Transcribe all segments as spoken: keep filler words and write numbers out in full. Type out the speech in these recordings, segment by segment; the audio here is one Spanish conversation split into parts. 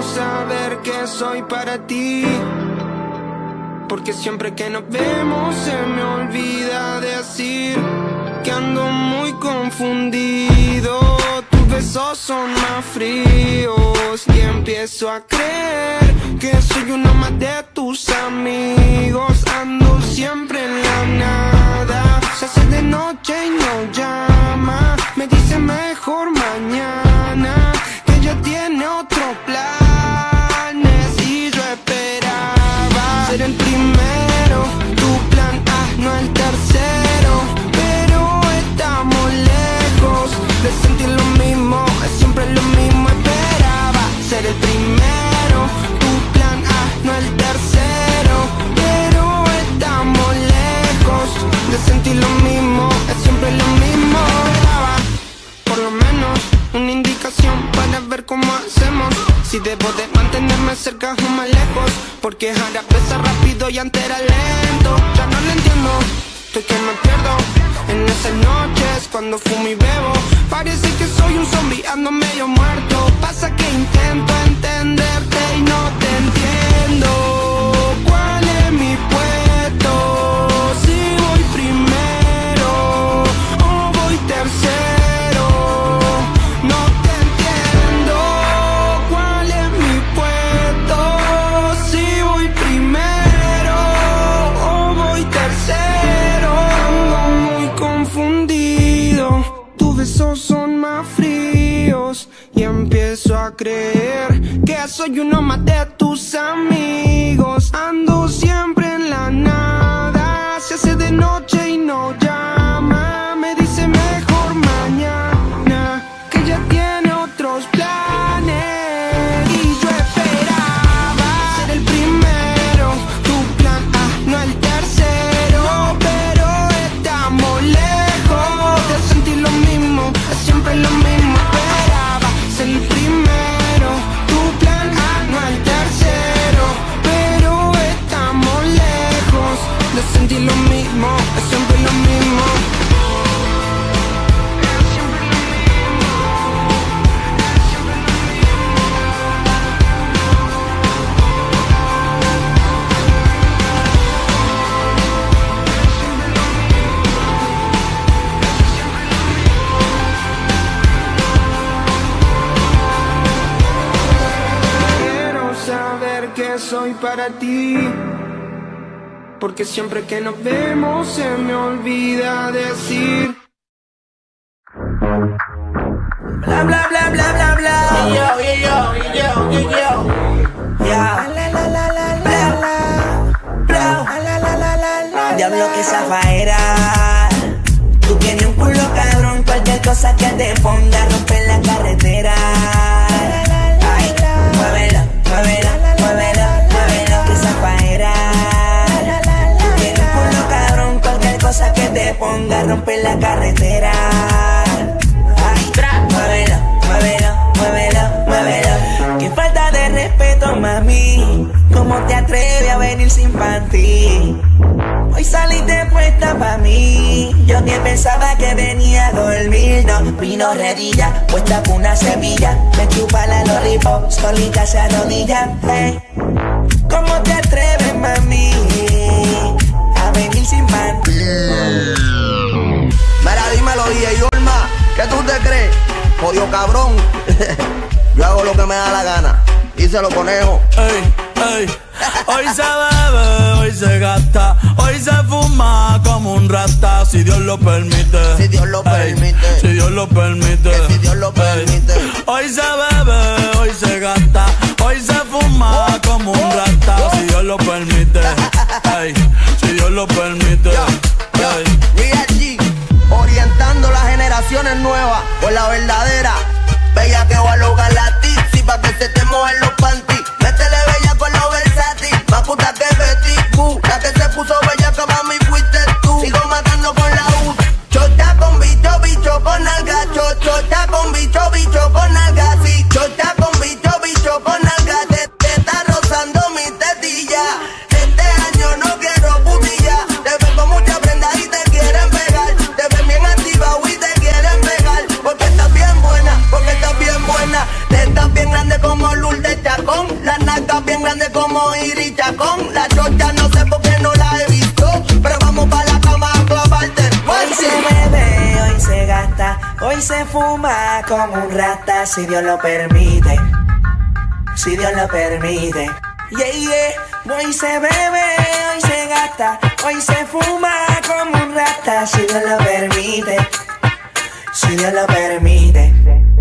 quiero saber que soy para ti, porque siempre que nos vemos se me olvida decir que ando muy confundido. Tus besos son más fríos y empiezo a creer que soy uno más de tus amigos. Ando siempre en la nada, se hace de noche y no llama. Me dice mejor mañana, que ella tiene otros planes. Y yo esperaba ser el primero, tu plan A, no el tercero. Pero estamos lejos de sentir lo mismo, es siempre lo mismo. Esperaba ser el primero, tu plan A, no el tercero. Pero estamos lejos de sentir lo mismo, es siempre lo mismo. Esperaba por lo menos una indicación para ver cómo hacemos, si debo de mantenerme cerca o más lejos, porque ahora pesa rápido y antes era lento. Ya no lo entiendo, estoy que me pierdo en esas noches cuando fumo y bebo. Parece que soy un zombie, ando medio muerto. Pasa que intento entenderte y no te entiendo. ¿Cuál es mi puesto? Si voy primero o voy tercero, no te entiendo. ¿Cuál es mi puesto? Si voy primero o voy tercero. Ando muy confundido, tus besos son más fríos y empiezo a creer que soy uno más de tus amigos. Ando siempre en la nada, se hace de noche y no llama. Me dice mejor mañana, que ya tiene otros planes. Y yo esperaba ser el primero, tu plan A, no el tercero. Pero estamos lejos de sentir lo mismo, es siempre lo mismo. Esperaba ser el primero, tu plan A, no el tercero. Pero estamos lejos de sentir lo mismo, es siempre lo mismo. Quiero saber que soy para ti, porque siempre que nos vemos se me olvida decir Bla bla bla bla bla bla. Y yo, y yo, y yo, y yo. Ya. La la la la la la. Bla. La la la la la. Diablo que zafaera. Tú tienes un culo cabrón, cualquier cosa que te ponga romper la carretera. Ay, muévelo, muévelo, muévelo, muévelo que zafaera. Tú tienes un culo cabrón, cualquier cosa que te ponga romper la carretera. Muévelo, muévelo, muévelo, muévelo. Qué falta de respeto, mami. ¿Cómo te atreves a venir sin panty? Hoy saliste puesta pa' mí. Yo que pensaba que venía a dormir. No, vino redilla, puesta con una semilla. Me chupa la lollipop, solita se arrodilla. Hey. ¿Cómo te atreves, mami, a venir sin panty? Mira, dímelo, D J Olma, ¿qué tú te crees? Jodido cabrón. Yo hago lo que me da la gana. Díselo, conejo. Ey, ey. Hoy se bebe, hoy se gasta, hoy se fuma como un rata, si Dios lo permite. Si Dios lo Ey, permite. si Dios lo permite. Que si Dios lo permite. Ey. Hoy se bebe, hoy se gasta, hoy se fuma como un rata, si Dios lo permite. Ey, si Dios lo permite. Ey. Real G, orientando las generaciones nuevas por la verdadera. Bella que va a lograr la tipsy pa' que se te mojen los panties. Métele bella con los versátil, más puta que Betty Boo. La que se puso bella que mami fuiste tú. Sigo matando con la U. Chota con bicho, bicho con alga. Chota con bicho, bicho con alga. fuma como un rata si Dios lo permite. Si Dios lo permite. Yeah, yeah. Hoy se bebe, hoy se gasta, hoy se fuma como un rata si Dios lo permite. Si Dios lo permite.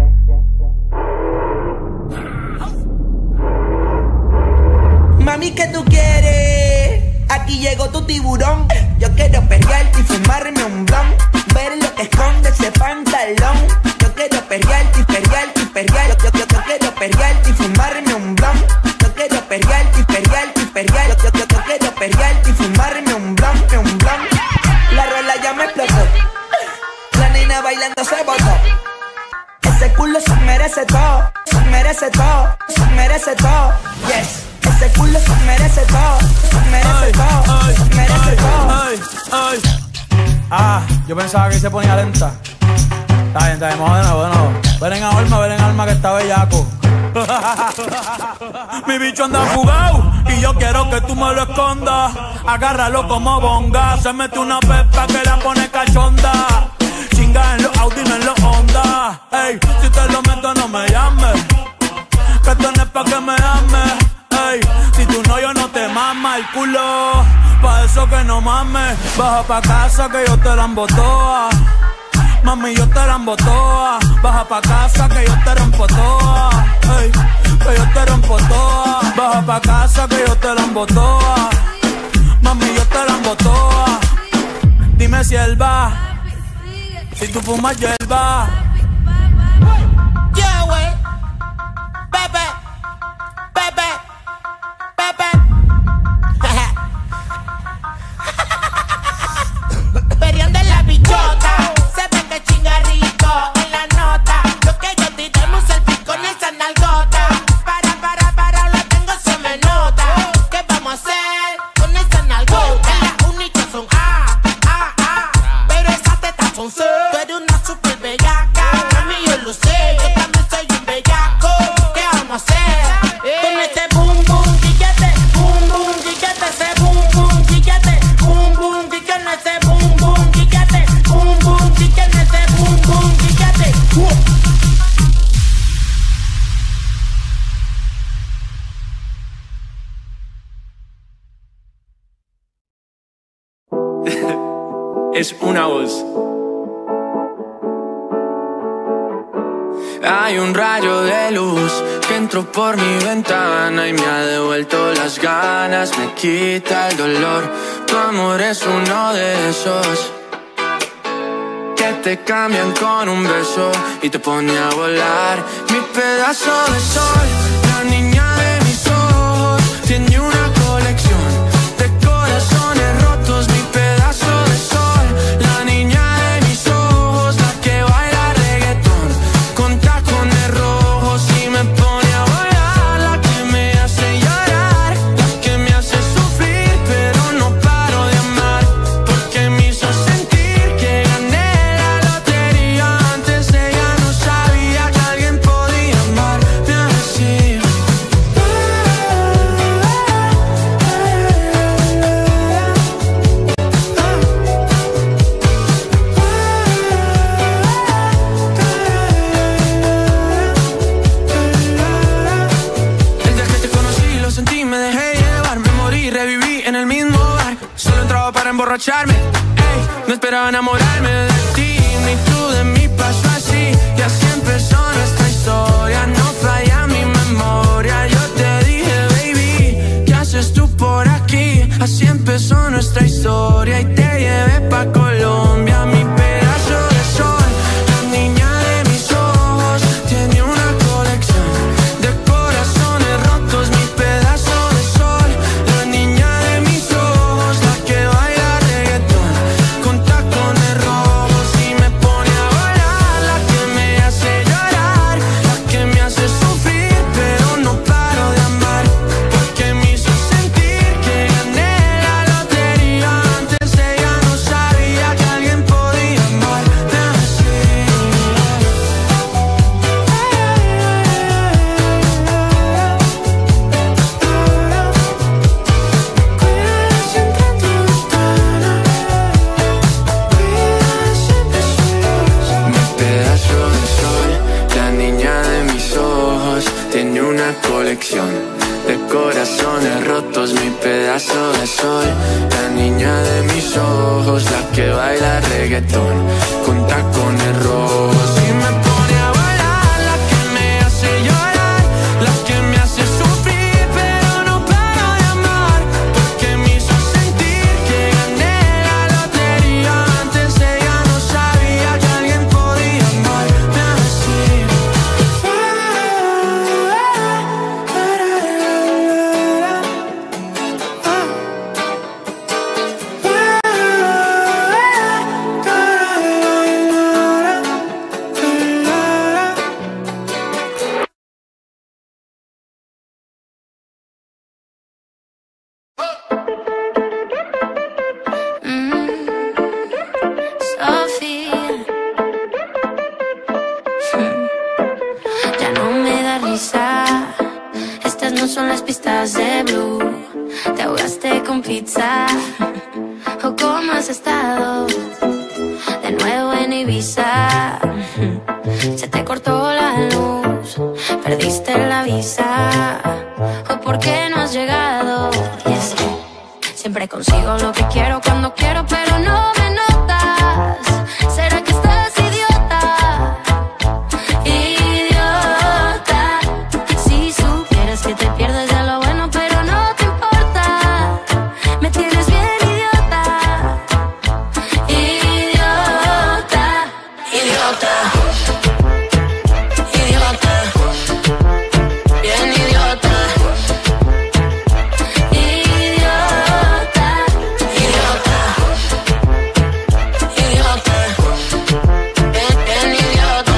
Mami, ¿qué tú quieres? Aquí llegó tu tiburón. Yo quiero perrearte y fumarme un blon. Ver lo que esconde ese pantalón. Yo quiero perrearte y perrearte y perrearte. Yo, yo, yo quiero perrearte y fumarme un blon. Yo quiero perrearte y perrearte y perrearte. Yo, yo, yo quiero perrearte y fumarme un blon, un blon. La rola ya me explotó. La nena bailando se botó. Ese culo se merece todo. Se merece todo. Se merece todo. Yes. Ese culo se merece todo, se merece ay, todo, ay, se merece ay, todo. Ay, ay. Ah, yo pensaba que se ponía lenta. Está bien, está bien, vamos de nuevo, de nuevo. Ven en alma, ven en alma que está bellaco. Mi bicho anda jugado y yo quiero que tú me lo escondas. Agárralo como bonga. Se mete una pepa que la pone cachonda. Chinga en los Audi, no en los Honda. Ey, si te lo meto no me llames, que esto no es pa' que me ames. Ey, si tú no, yo no te mama el culo. Pa' eso que no mames. Baja pa' casa que yo te la embotoa. Mami, yo te la embotoa. Baja pa' casa que yo te rompo toa. Ey, que yo te rompo toa. Baja pa' casa que yo te la embotoa. Mami, yo te la embotoa. Dime si él va. Si tú fumas hierba. Yeah, wey. Bebe. Bebe. Perión de la bichota, se ve que chinga rico en la nota. Lo que yo tiremos el pico con esa nalgota. Para, para, para, lo tengo, se me nota. ¿Qué vamos a hacer con esa nalgota? Las únicas son A, A, A, pero esas tetas son C. Tú eres una super bellaca, a mí yo lo sé. Yo también soy un bellaco. ¿Qué vamos a hacer con este boom, boom, chiquete? Boom, boom, chiquete, ese boom, boom, chiquete. Boom, boom, chiquete, ese boom, boom, chiquete. Boom, boom, chiquete, ese boom, boom, chiquete. Es una voz. Hay un rayo de luz que entró por mi ventana y me ha devuelto las ganas, me quita el dolor. Tu amor es uno de esos que te cambian con un beso y te pone a volar. Mi pedazo de sol, la niña de mis ojos, tiene una colección de corazones rotos. Mi pedazo de sol, la niña de mis ojos, la que baila reggaetón con tacones rojos y me pone a volar. La que me hace llorar, la que me hace sufrir, pero no paro de amar, porque me hizo sentir que gané la lotería. Antes ella no sabía que alguien podía amarme así. Desde que te conocí lo sentí, me dejé llevar, me morí, reviví en el mismo bar. Solo entraba para emborracharme, ey, no esperaba enamorarme de ti, ni tú de mí. Pasó así y así empezó nuestra historia. No falla mi memoria. Yo te dije, baby, ¿qué haces tú por aquí? Así empezó nuestra historia y te llevé pa' Colombia. Mi pedazo de sol, la niña de mis ojos, tiene una colección de corazones rotos. Mi pedazo de sol, la niña de mis ojos, la que baila reggaetón con tacones rojos colección de corazones rotos, mi pedazo de sol. La niña de mis ojos, la que baila reggaetón con tacones rojos. Y me pone a bailar, la que me hace llorar, la que me hace sufrir, pero no paro de amar, porque me hizo sentir que gané la lotería. Antes ella no sabía que alguien podía amarme así. Son las pistas de Blue. Te ahogaste con pizza. ¿O cómo has estado? De nuevo en Ibiza. Se te cortó la luz, perdiste la visa. ¿O por qué no has llegado? Y es que siempre consigo lo que quiero cuando quiero, pero no me notas. ¿Será que estás idiota? Idiota. Si supieras que te pierdes de lo bueno, pero no te importa. Me tienes bien idiota. Idiota. Idiota. Idiota. Bien idiota. Idiota. Idiota. Idiota. Bien, bien idiota.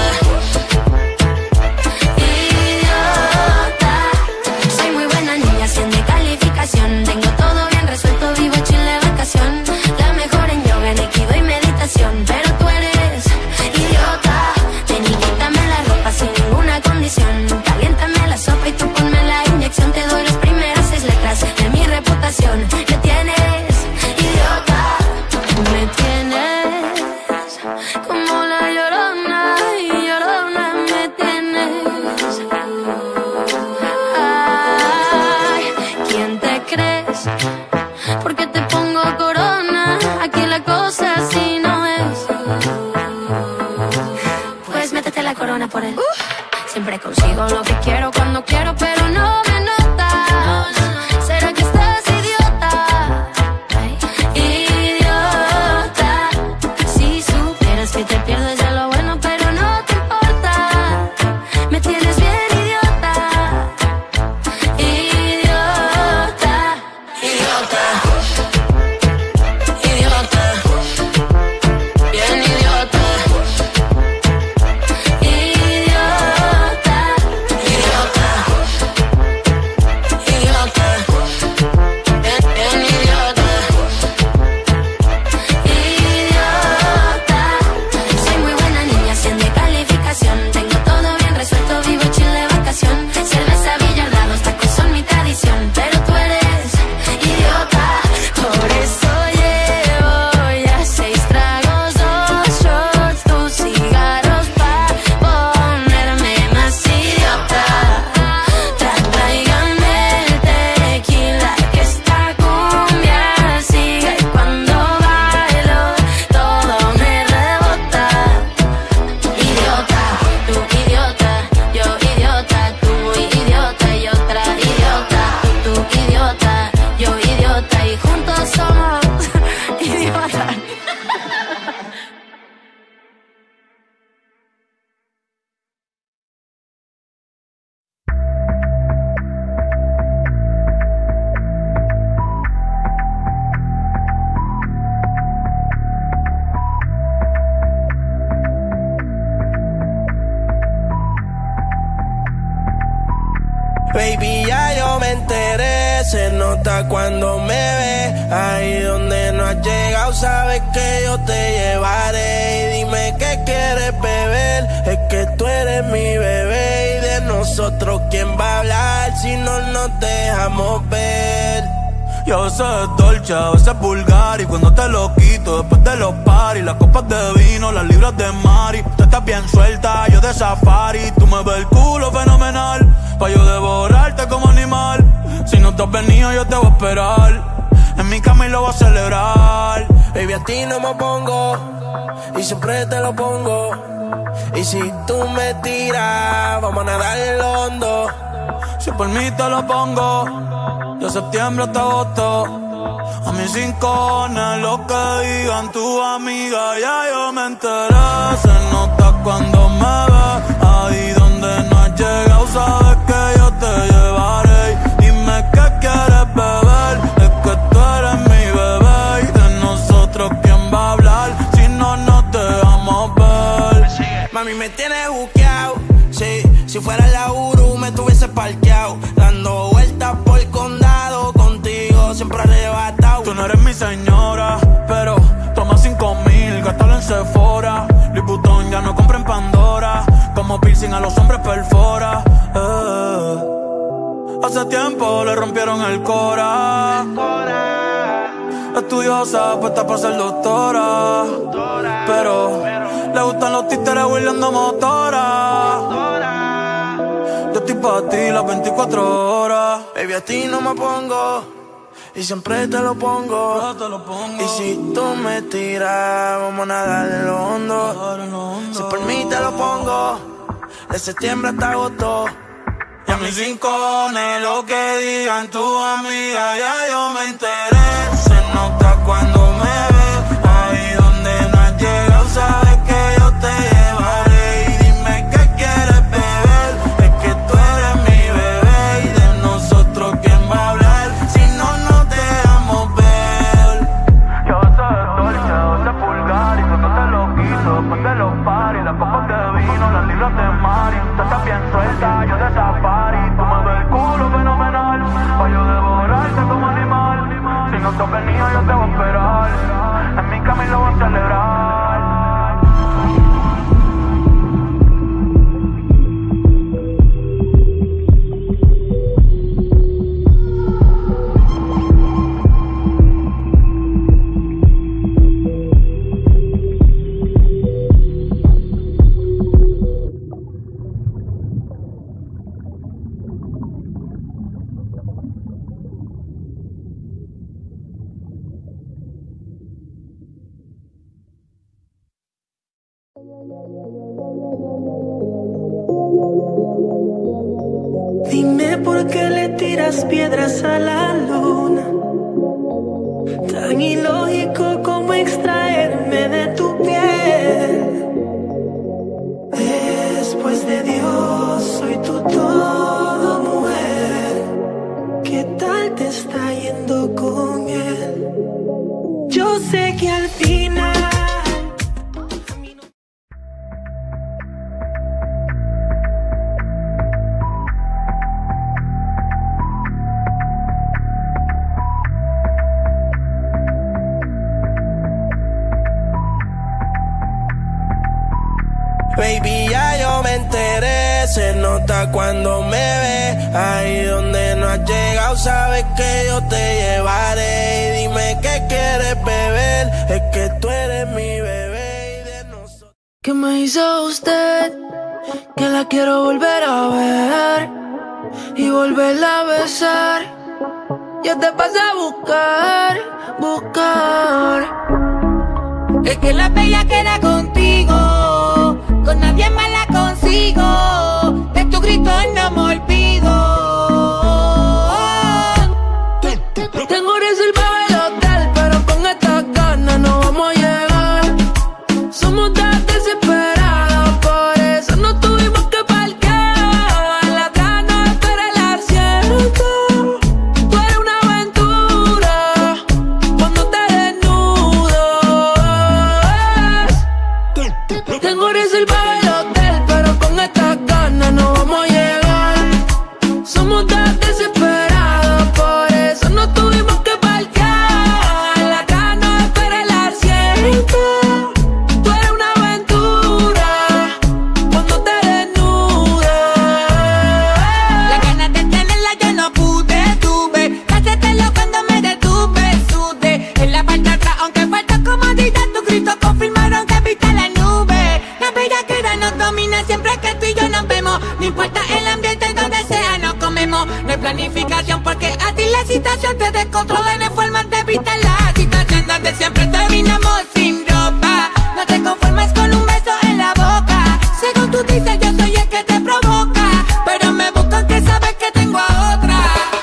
Idiota. Soy muy buena niña, cien de calificación. Tengo todo bien resuelto, vivo chill de vacación. La mejor en yoga, en aikido y meditación. Pero tú eres idiota. Ven y quítame la ropa sin ninguna condición. Caliéntame la sopa y tú ponme la inyección. Te doy las primeras seis letras de mi reputación. Me tienes idiota. Me tienes como la llorona. Y llorona me tienes. Ay, ¿quién te crees? ¿Por qué te pongo corona? Aquí la cosa así no es. Pues métete la corona por él. Siempre consigo lo que quiero cuando quiero, pero no me notas. ¿Será que estás idiota? Ay, idiota. Si supieras que te pierdes de lo bueno, pero no te importa. Me tienes bien idiota. Idiota. Idiota. Idiota. Bien idiota. Idiota. Idiota. Idiota. Bien, bien idiota. Idiota. Soy muy buena niña, cien de calificación. Tengo todo bien resuelto, vivo chill de vacación. Cerveza, billardados, tacos son mi tradición. Pero tú eres idiota. Por eso llevo ya seis tragos, dos shots, tus cigarros pa' ponerme más idiota. Tra- Tráiganme el tequila, que esta cumbia sigue. Y cuando bailo todo me rebota. Idiota, tú idiota, yo idiota, tú muy idiota y otra idiota. Tú idiota, yo idiota y juntos somos idiotas. Baby, ya yo me enteré, se nota cuando me ve. Ahí donde no has llegado, sabes que yo te llevaré. Y dime qué quieres beber, es que tú eres mi bebé. Y de nosotros, ¿quién va a hablar si no nos dejamos ver? Y a veces es dolce, a veces es vulgar. Y cuando te lo quito, después de los paris, las copas de vino, las libras de Mari. Tú estás bien suelta, yo de safari. Tú me ves el culo fenomenal, pa' yo devorarte como animal. Si no te has venido, yo te voy a esperar en mi cama y lo voy a celebrar. Baby, a ti no me pongo y siempre te lo pongo. Y si tú me tiras, vamos a nadar en lo hondo. Si por mí te lo pongo, de septiembre hasta agosto. A mis cincones, lo que digan tu amiga, ya yo me enteré. Se nota cuando me ves, ahí donde no has llegado, sabes que yo te llevaré. Dime qué quieres beber, es que tú eres mi bebé. Y de nosotros, ¿quién va a hablar si no nos dejamos ver? Mami, me tienes buqueado, sí. Si fuera la Uru me tuviese parqueado, dando vueltas por el condado, contigo siempre arrebatado. Tú no eres mi señora, pero toma cinco mil, gástalo en Sephora. Louis Vuitton ya no compra en Pandora, como piercing a los hombres perfora. eh. Hace tiempo le rompieron el cora. Estudiosa, puesta para ser doctora, pero le gustan los títeres huirleando motora. Yo estoy pa' ti las veinticuatro horas. Baby, a ti no me pongo y siempre te lo pongo. Yo te lo pongo. Y si tú me tiras, vamos a nadar en lo hondo. Si por mí te lo pongo, de septiembre hasta agosto. Y a mis rincones, lo que digan tu amiga, ya yo me enteré. Se nota cuando me ves, ahí donde no has llegado, sabes que yo te llevaré. Y dime qué quieres beber, es que tú eres mi bebé. Y de nosotros, ¿quién va a hablar si no nos dejamos ver? Y a veces es dolce, a veces es vulgar. Y cuando te lo quito, después de los paris, las copas de vino, las libras de Mari. Tú estás bien suelta, yo de safari. Tú me ves el culo fenomenal, pa' yo devorarte como animal. Si no te has venido, yo te voy a esperar en mi cama y lo voy a celebrar. Dime por qué le tiras piedras a la luna. Tan ilógico como extraerme de tu piel. Después de Dios soy tu todo, mujer. ¿Qué tal te está yendo con él? Yo sé que al final Baby, ya yo me enteré, se nota cuando me ves. Ahí donde no has llegado, sabes que yo te llevaré. Y dime qué quieres beber, es que tú eres mi bebé. Y de nosotros... ¿Qué me hizo usted? Que la quiero volver a ver y volverla a besar. Yo te pasé a buscar, buscar. Es que la bella queda contigo, con nadie más la consigo. De tu grito no me olvido. Tengo reservado el hotel, pero con estas ganas no vamos a llegar. Somos tan desesperados, por eso no tuvimos que parquear. La atrás no espera el asiento. Tú eres una aventura cuando te desnudas. Tengo reservado el hotel, pero con esta No importa el ambiente donde sea, nos comemos. No hay planificación porque a ti la situación te descontrola. No hay forma de evitar la situación donde siempre terminamos sin ropa. No te conformes con un beso en la boca. Según tú dices, yo soy el que te provoca, pero me buscan que sabes que tengo a otra.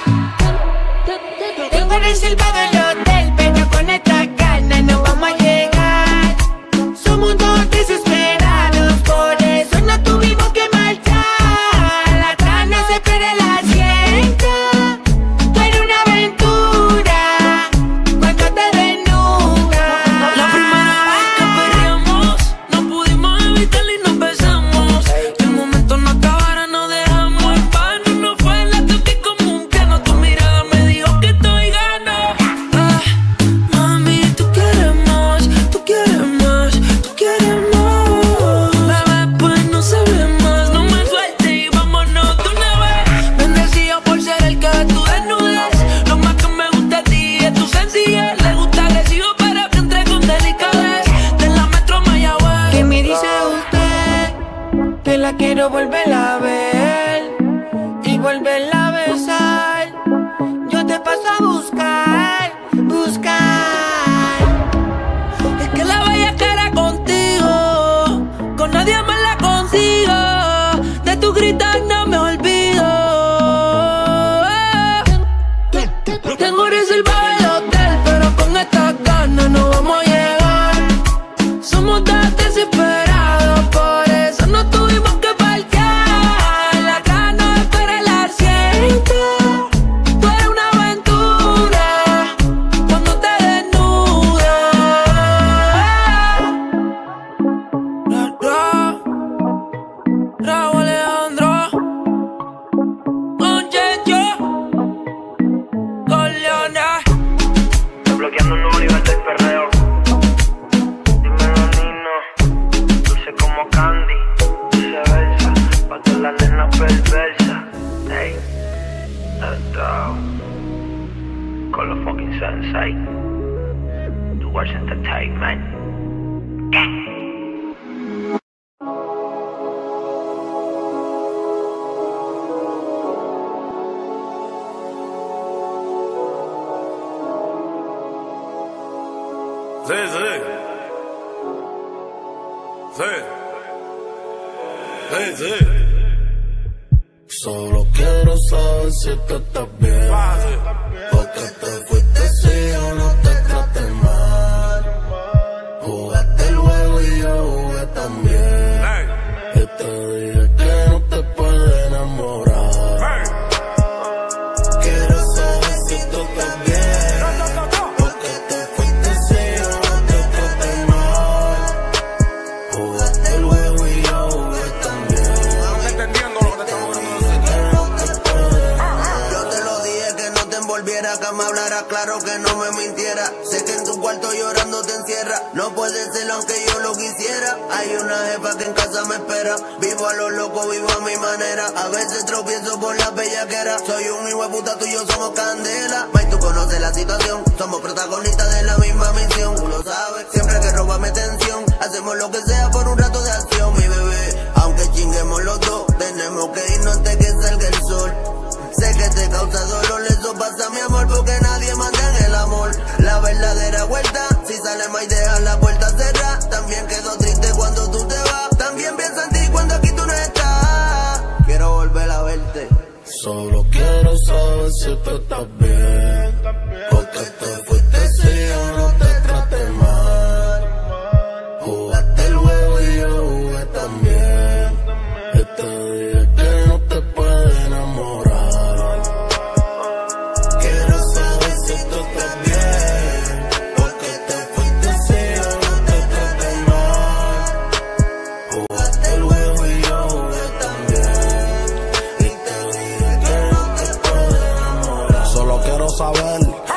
Tengo reservado el hotel, pero con esta gana no vamos a llegar. Somos dos desesperados, por eso no tuvimos que marchar. La trana se pierde el asiento. Tú eres una aventura cuando te desnudas. La primera vez que perreamos, no pudimos evitarlo y nos besamos. Que el momento no acabara, no dejamos en vano. No fue la toque común que no, tu mirada me dijo que estoy gano. Ah, mami, tú quieres más, tú quieres más, tú quieres más. Bebé, pues no se ve más, no me sueltes y vámonos de una vez. Bendecido por ser el que tú desnudes. Lo más que me gusta a ti es tu sencillez. Le gusta agresivo, pero que entre con delicadez. De la Metro Mayagüez. ¿Qué me dice usted? Que la quiero volver a ver y volverla a besar. Yo te paso a buscar, buscar. Es que la bella cara contigo, con nadie más la consigo. De tu gritar no me olvido. Tengo reservado el hotel, pero con esta ganas no vamos a llegar. Somos tan desesperados, por eso no tuvimos que parquear. La gana espera el asiento. Tú eres una aventura cuando te desnudas. Ra, ra, Raúl Alejandro, con Checho, con Leona. Bloqueando un nuevo nivel del perreo. Dímelo, Nino. Dulce como Candy, viceversa. Pa' todas las nenas perversas. Ey, let's go. Con los fucking sensei. Towards entertainment. Sí, sí. Sí. Sí, sí. Solo quiero saber si tú estás bien. Porque te fuiste si yo no te traté mal. Jugaste el juego y yo jugué también. Y te dije que no te puedes enamorar. Quiero saber si tú estás bien. Porque te fuiste si yo no te traté mal. Jugaste el juego y yo jugué también. Yo te lo dije que no te envolviera, que me hablara claro, que no me mintiera. Sé que en tu cuarto llorando te encierra. No puede ser aunque yo lo quisiera. Hay una jefa que en casa me espera. Vivo a lo loco, vivo a mi manera. A veces tropiezo por la bellaquera. Soy un hijo de puta, tú y yo somos candela. May, tú conoces la situación. Somos protagonistas de la misma misión. Tú lo sabes, siempre que robame tensión. Hacemos lo que sea por un rato de acción, mi bebé. Aunque chinguemos los dos, tenemos que irnos antes que salga el sol. Sé que te causa dolor, eso pasa, mi amor, porque nadie manda en el amor. La verdadera vuelta, si sale más y deja la puerta cerrada. También quedo triste cuando tú te vas. También pienso en ti cuando aquí tú no estás. Quiero volver a verte. Solo quiero saber si tú estás bien. Porque te fuiste si yo no te traté mal. Jugaste el juego y yo jugué también. Y te dije que no te puedes enamorar. Quiero saber si tú estás bien. Porque te fuiste si yo no te traté mal. Jugaste el juego y yo jugué también. Y te dije que no te puedes enamorar. Solo quiero saber, bebé,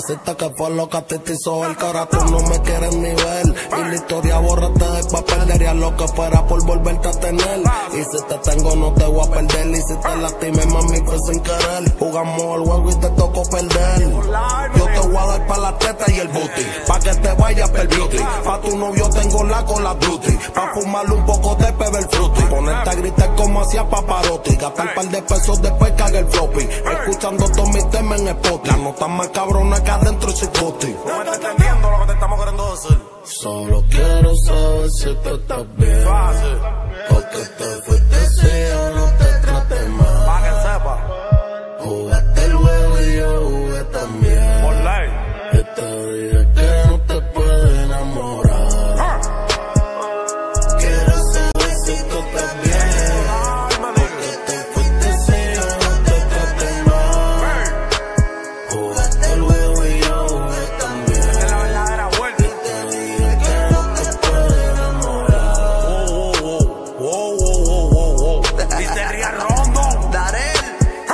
Mamacita, que fue lo que a ti te hizo ver, que ahora tú no me quieres ni ver. Y la historia borraste después perdería lo que fuera por volverte a tener. Y si te tengo no te voy a perder. Y si te lastimé, mami, fue sin querer. Jugamos el juego y te tocó perder. Yo te voy a dar pa' la teta y el booty, pa' que te vayas per beauty. Pa' tu novio tengo la con la beauty, pa' fumarle un poco de pebble fruity. Ponerte a gritar como hacía Paparotti, gastar un par de pesos después cague el floppy. Escuchando todos mis temas en Spotify. La nota más cabrona que adentro es psicote. No me estás entendiendo lo que te estamos queriendo decir. Solo quiero saber si tú estás bien. Fácil. Porque te fuiste si yo no te traté mal. Pa' que sepa. Jugaste el juego y yo jugué también. Por ley. Y te dije que no te puedes enamorar. Ah. Quiero saber si tú estás bien. Porque te fuiste si yo no te traté mal. Jugaste el juego y yo jugué también. Es la verdadera vuelta. Y te dije que no te puedes enamorar. Wow, wow, wow, wow, wow, wow, wow. Dice Ria Rondo. Darel.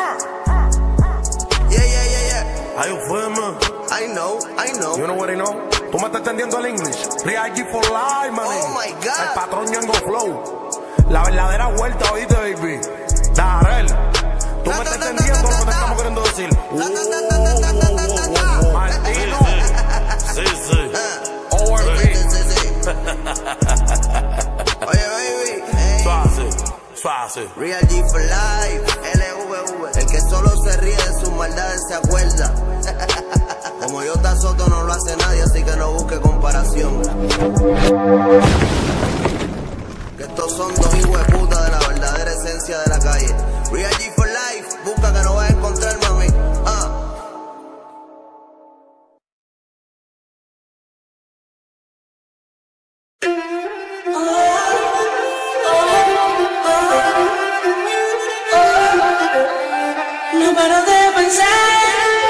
Yeah, yeah, yeah, yeah. How you feel, man? I know, I know. You know what I know? Tú me estás entendiendo el English. Ria G for life, man. Oh my God. El patrón Ñengo Flow. La verdadera vuelta, oíste, baby. Darel. Tú me estás entendiendo lo que te estamos queriendo decir. Uh, Martino. Sí, sí. O R B. Sí, sí, sí. Oye, baby. Hey. Suave, suave. Real G for life. L V V. El que solo se ríe de sus maldades se acuerda. Como yo te Soto no lo hace nadie, así que no busque comparación. Que estos son dos hijos de puta de la verdadera esencia de la calle. Real G for life. Busca que no vas a encontrar, mami. Ah. No paro de pensar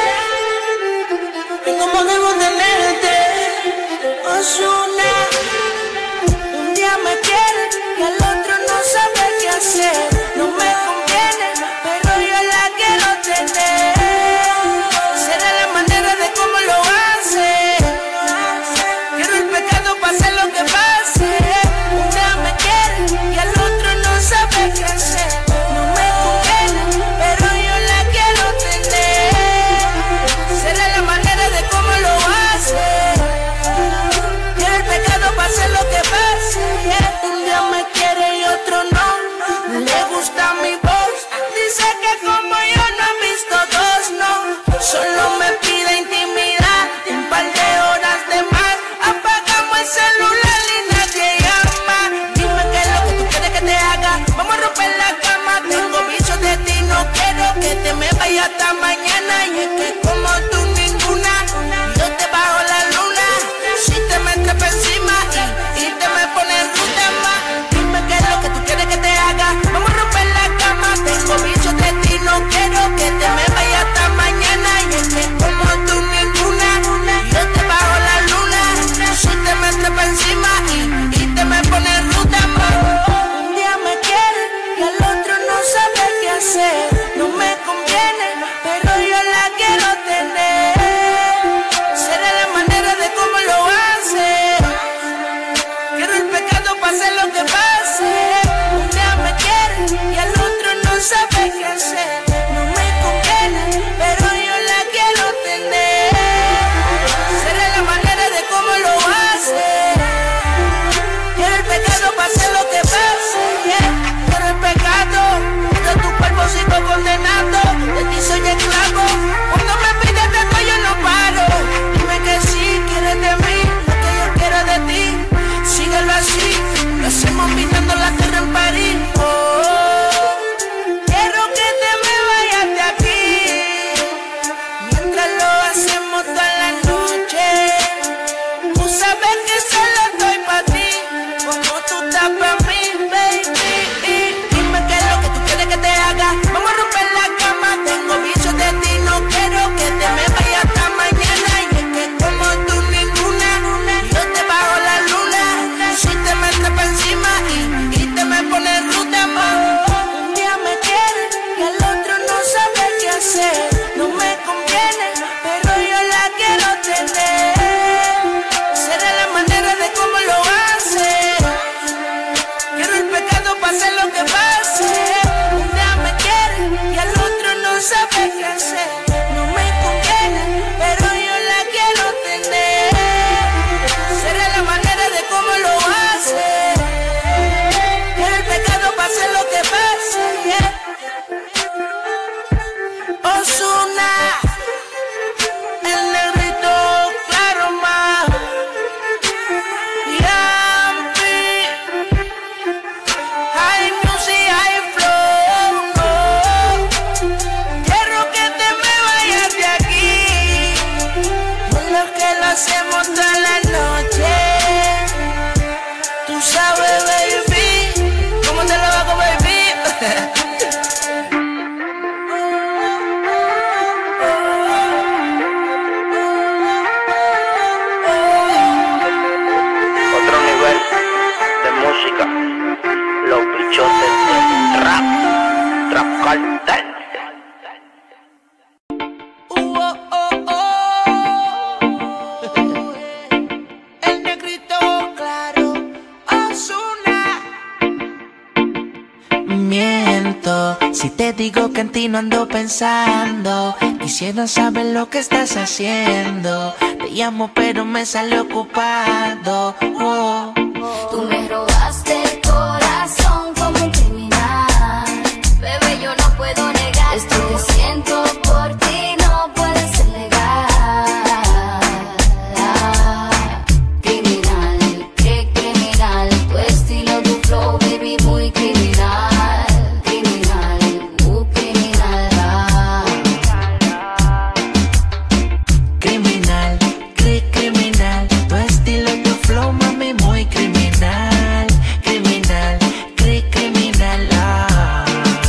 en cómo debo tenerte. Ozuna, un día me quiere y al otro no sabe qué hacer. No me conviene, pero yo la quiero tener. Será la manera de cómo lo hace. Quiero el pecado para hacer lo que pase. Un día me quiere y al otro no sabe qué hacer. No me conviene, pero yo la quiero tener. Será la manera de cómo lo hace. Quiero el pecado para hacer lo que pase. Un día me quiere y otro no. Le gusta mi voz. Dice que como yo no he visto dos, no. Solo me pide intimidad. Un par de horas de más. Apagamos el celular y nadie llama. Dime qué es lo que tú quieres que te haga. Vamos a romper la cama. Tengo bicho de ti, no quiero que te me vaya hasta mañana. Y es que como tú ninguna, yo te bajo la luna. Si te me trepas encima y, y te me pones ruta más. Dime qué es lo que tú quieres que te haga. Vamos a romper la cama. Tengo bicho de ti, no quiero que te me vaya hasta mañana. Y es que como tú ninguna, yo te bajo la luna. Si te me trepas encima y, y te me pones ruta más. Un día me quiere y al otro no sabe qué hacer. No me conviene, pero yo la quiero tener. Será la manera de cómo lo hace. Quiero el pecado para hacer lo que pase. Un día me quiere y al otro no sabe qué hacer. No me conviene, pero yo la quiero tener. Será la manera de cómo lo hace. Quiero el pecado para hacer lo que pase. Quiero el pecado de tu cuerpo sigo condenado. cartel. Uh, oh, oh, oh. El negrito claro, Ozuna. Miento si te digo que en ti no ando pensando. Quisiera saber lo que estás haciendo. Te llamo pero me sale ocupado. Oh. Tú me robaste el corazón como un criminal. Bebé, yo no puedo negar esto que siento por ti, no puede ser legal. Criminal, qué criminal. Tu estilo, tu flow, baby, muy criminal. Criminal, uh, criminal. Ah. Criminal, cri criminal. Tu estilo, tu flow, mami, muy criminal. Criminal, cri criminal. Ah.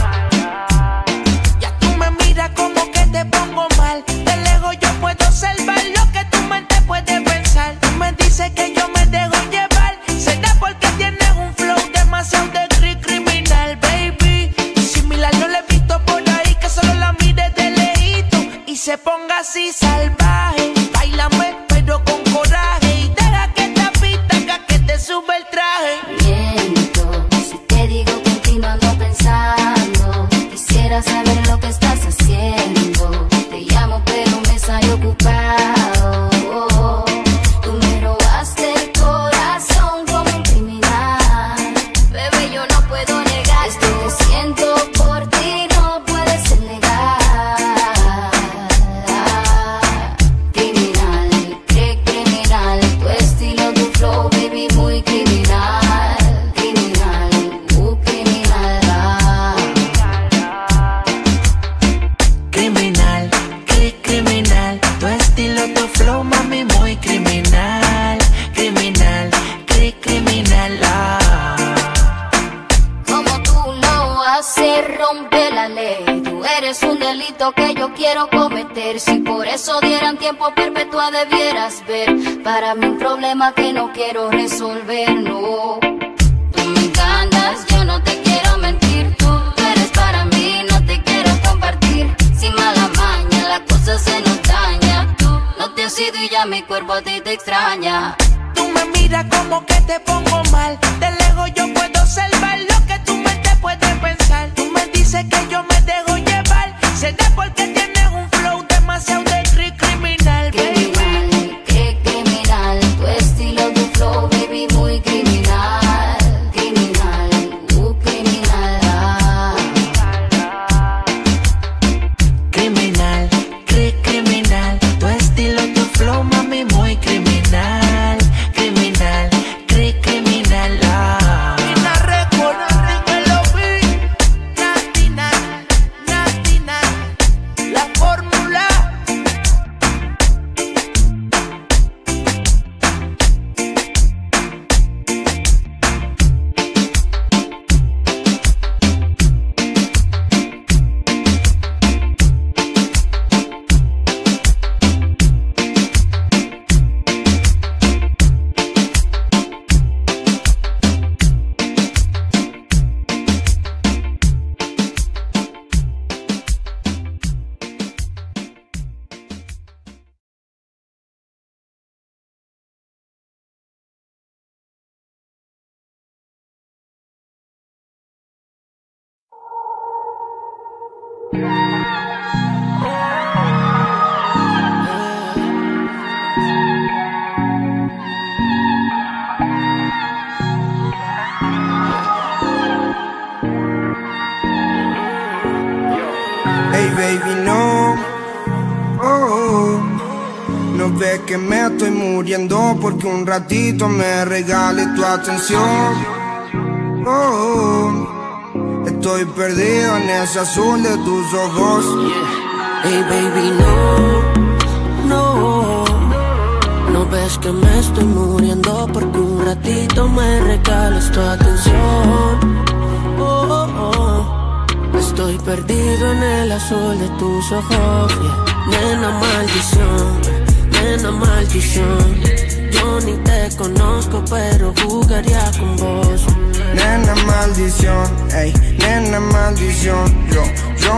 Ya tú me miras como que te pongo mal. De lejos yo puedo observar lo que tu mente puede pensar. Tú me dices que yo me dejo llevar. Será porque tienes un flow demasiado de cri criminal, baby. Similar no le he visto por ahí, que solo la mire de lejito y se ponga así salvaje. Báilame pero con coraje y deja que esta pista haga que te sube el traje. Miento si te digo que en ti no ando pensando. Quisiera saber lo que estás haciendo. Te llamo pero me sale ocupado. Tú me robaste el corazón como un criminal. Bebé, yo no puedo negar esto que siento por ti, no puede ser legal. Criminal, qué criminal. Tu estilo, tu flow, baby, muy criminal. Criminal, uh, criminal. Ah. Criminal, cri criminal. Tu estilo, tu flow, mami, muy criminal. Criminal, cri criminal. Ah. Como tú lo haces, rompe la ley. Tú eres un delito que yo quiero cometer. Si por eso dieran tiempo perpetua debieras ver. Para mí un problema que no quiero resolver, no. Tú me encantas, yo no te quiero mentir. Tú eres para mí, no te quiero compartir. Sin mala maña, la cosa se nos daña. Tú no te has ido y ya mi cuerpo a ti te extraña. Tú me miras como que te pongo mal. De lejos yo puedo observar lo que tu mente puede pensar. Tú me dices que yo me dejo llevar. Será porque tienes un flow demasiado de cri criminal, baby. Criminal, qué criminal. Tu estilo, tu flow, baby, muy criminal. Criminal, uh, criminal. Ah. Criminal, cri criminal. Tu estilo, tu flow, mami, muy criminal. Criminal, cri criminal. Ah. Mina record, dímelo, vi. Nastina, Nastina. La fórmula. Hey baby, no, oh, oh. No ves que me estoy muriendo porque un ratito me regales tu atención. Oh, oh. Estoy perdido en ese azul de tus ojos. Hey baby, no, no. No ves que me estoy muriendo porque un ratito me regales tu atención. Oh, oh, oh. Estoy perdido en el azul de tus ojos, yeah. Nena, maldición, nena, maldición. Yo ni te conozco, pero jugaría con vos. Nena, maldición, ey, nena, maldición. Yo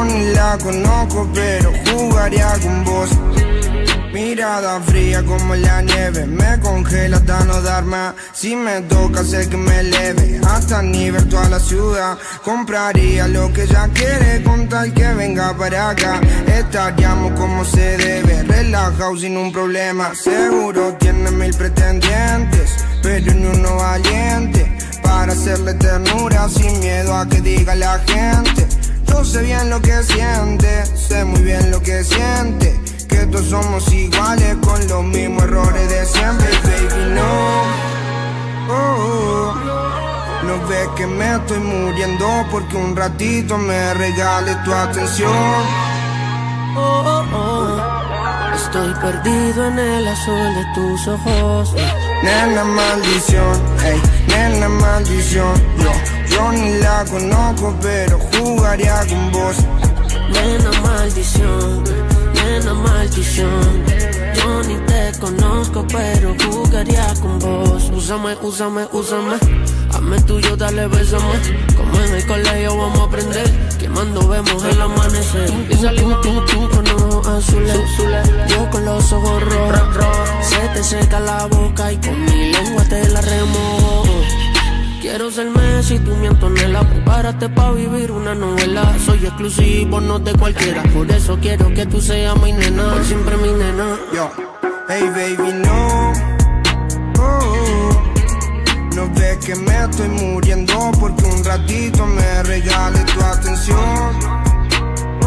Yo ni la conozco, pero jugaría con vos. Mirada fría como la nieve, me congela hasta no dar más. Si me toca sé que me eleve, hasta nivel toda la ciudad. Compraría lo que ella quiere con tal que venga para acá. Estaríamos como se debe, relajado sin un problema. Seguro tiene mil pretendientes, pero ni uno valiente para hacerle ternura sin miedo a que diga la gente. Yo sé bien lo que siente, sé muy bien lo que siente, que todos somos iguales con los mismos errores de siempre. Baby, no, oh, oh. No ves que me estoy muriendo porque un ratito me regales tu atención. Oh, oh, oh. Estoy perdido en el azul de tus ojos. Nena maldición, ey, nena maldición. Yo, yo ni la conozco, pero jugaría con vos. Nena maldición, nena maldición. Yo ni te conozco, pero jugaría con vos. Úsame, úsame, úsame. Hazme tuyo, dale, bésame. Como en el colegio vamos a aprender. Quemando vemos el amanecer. Y salimos tú, tú con ojos azules, yo con los ojos rojos. Se te seca la boca y con mi lengua te la remojo. Quiero ser Messi, tú mi Antonella. Prepárate pa' vivir una novela. Soy exclusivo, no de cualquiera. Por eso quiero que tú seas mi nena, por siempre mi nena. Yo, hey baby, no, oh, oh. No ves que me estoy muriendo porque un ratito me regales tu atención. Oh,